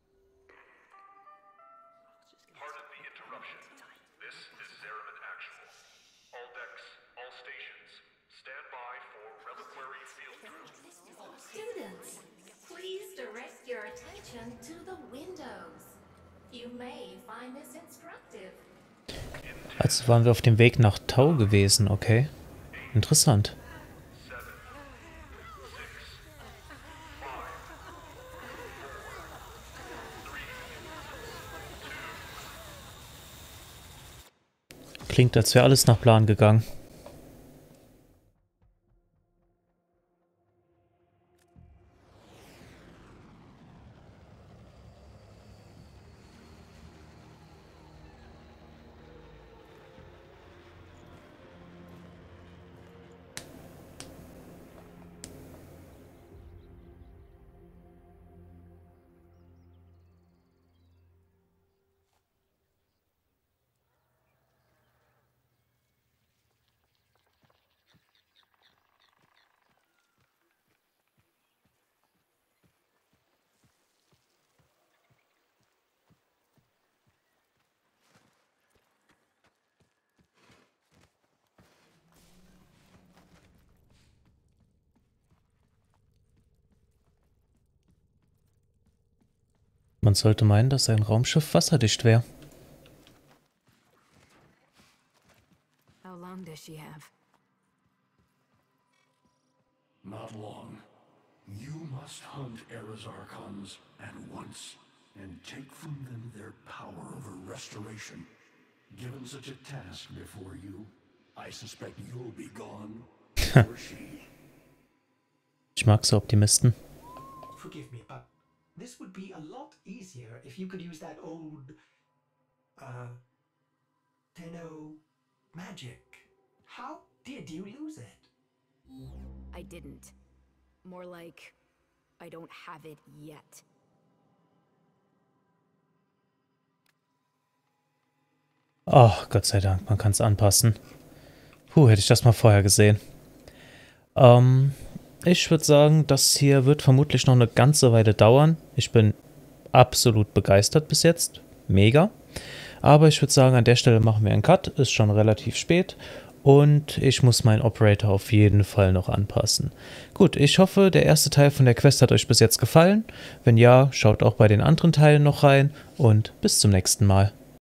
Pardon the interruption. This is Zeraman Actual. All decks, all stations, stand by for reliquary field drill. Students, please direct your attention to the windows. You may find this instructive. Also waren wir auf dem Weg nach Tau gewesen, okay. Interessant. Klingt, als wäre alles nach Plan gegangen. Man sollte meinen, dass ein Raumschiff wasserdicht wäre. How long does she have? Not long. You must hunt Erazarchons at once, and take from them their power over restoration. Given such a task before you, I suspect you'll be gone, or she. Ich mag so Optimisten. Forgive me, but this would be a lot easier if you could use that old, Tenno magic. How did you lose it? I didn't. More like, I don't have it yet. Oh, Gott sei Dank, man kann es anpassen. Puh, hätte ich das mal vorher gesehen. Ich würde sagen, das hier wird vermutlich noch eine ganze Weile dauern. Ich bin absolut begeistert bis jetzt. Mega. Aber ich würde sagen, an der Stelle machen wir einen Cut. Ist schon relativ spät. Und ich muss meinen Operator auf jeden Fall noch anpassen. Gut, ich hoffe, der erste Teil von der Quest hat euch bis jetzt gefallen. Wenn ja, schaut auch bei den anderen Teilen noch rein. Und bis zum nächsten Mal.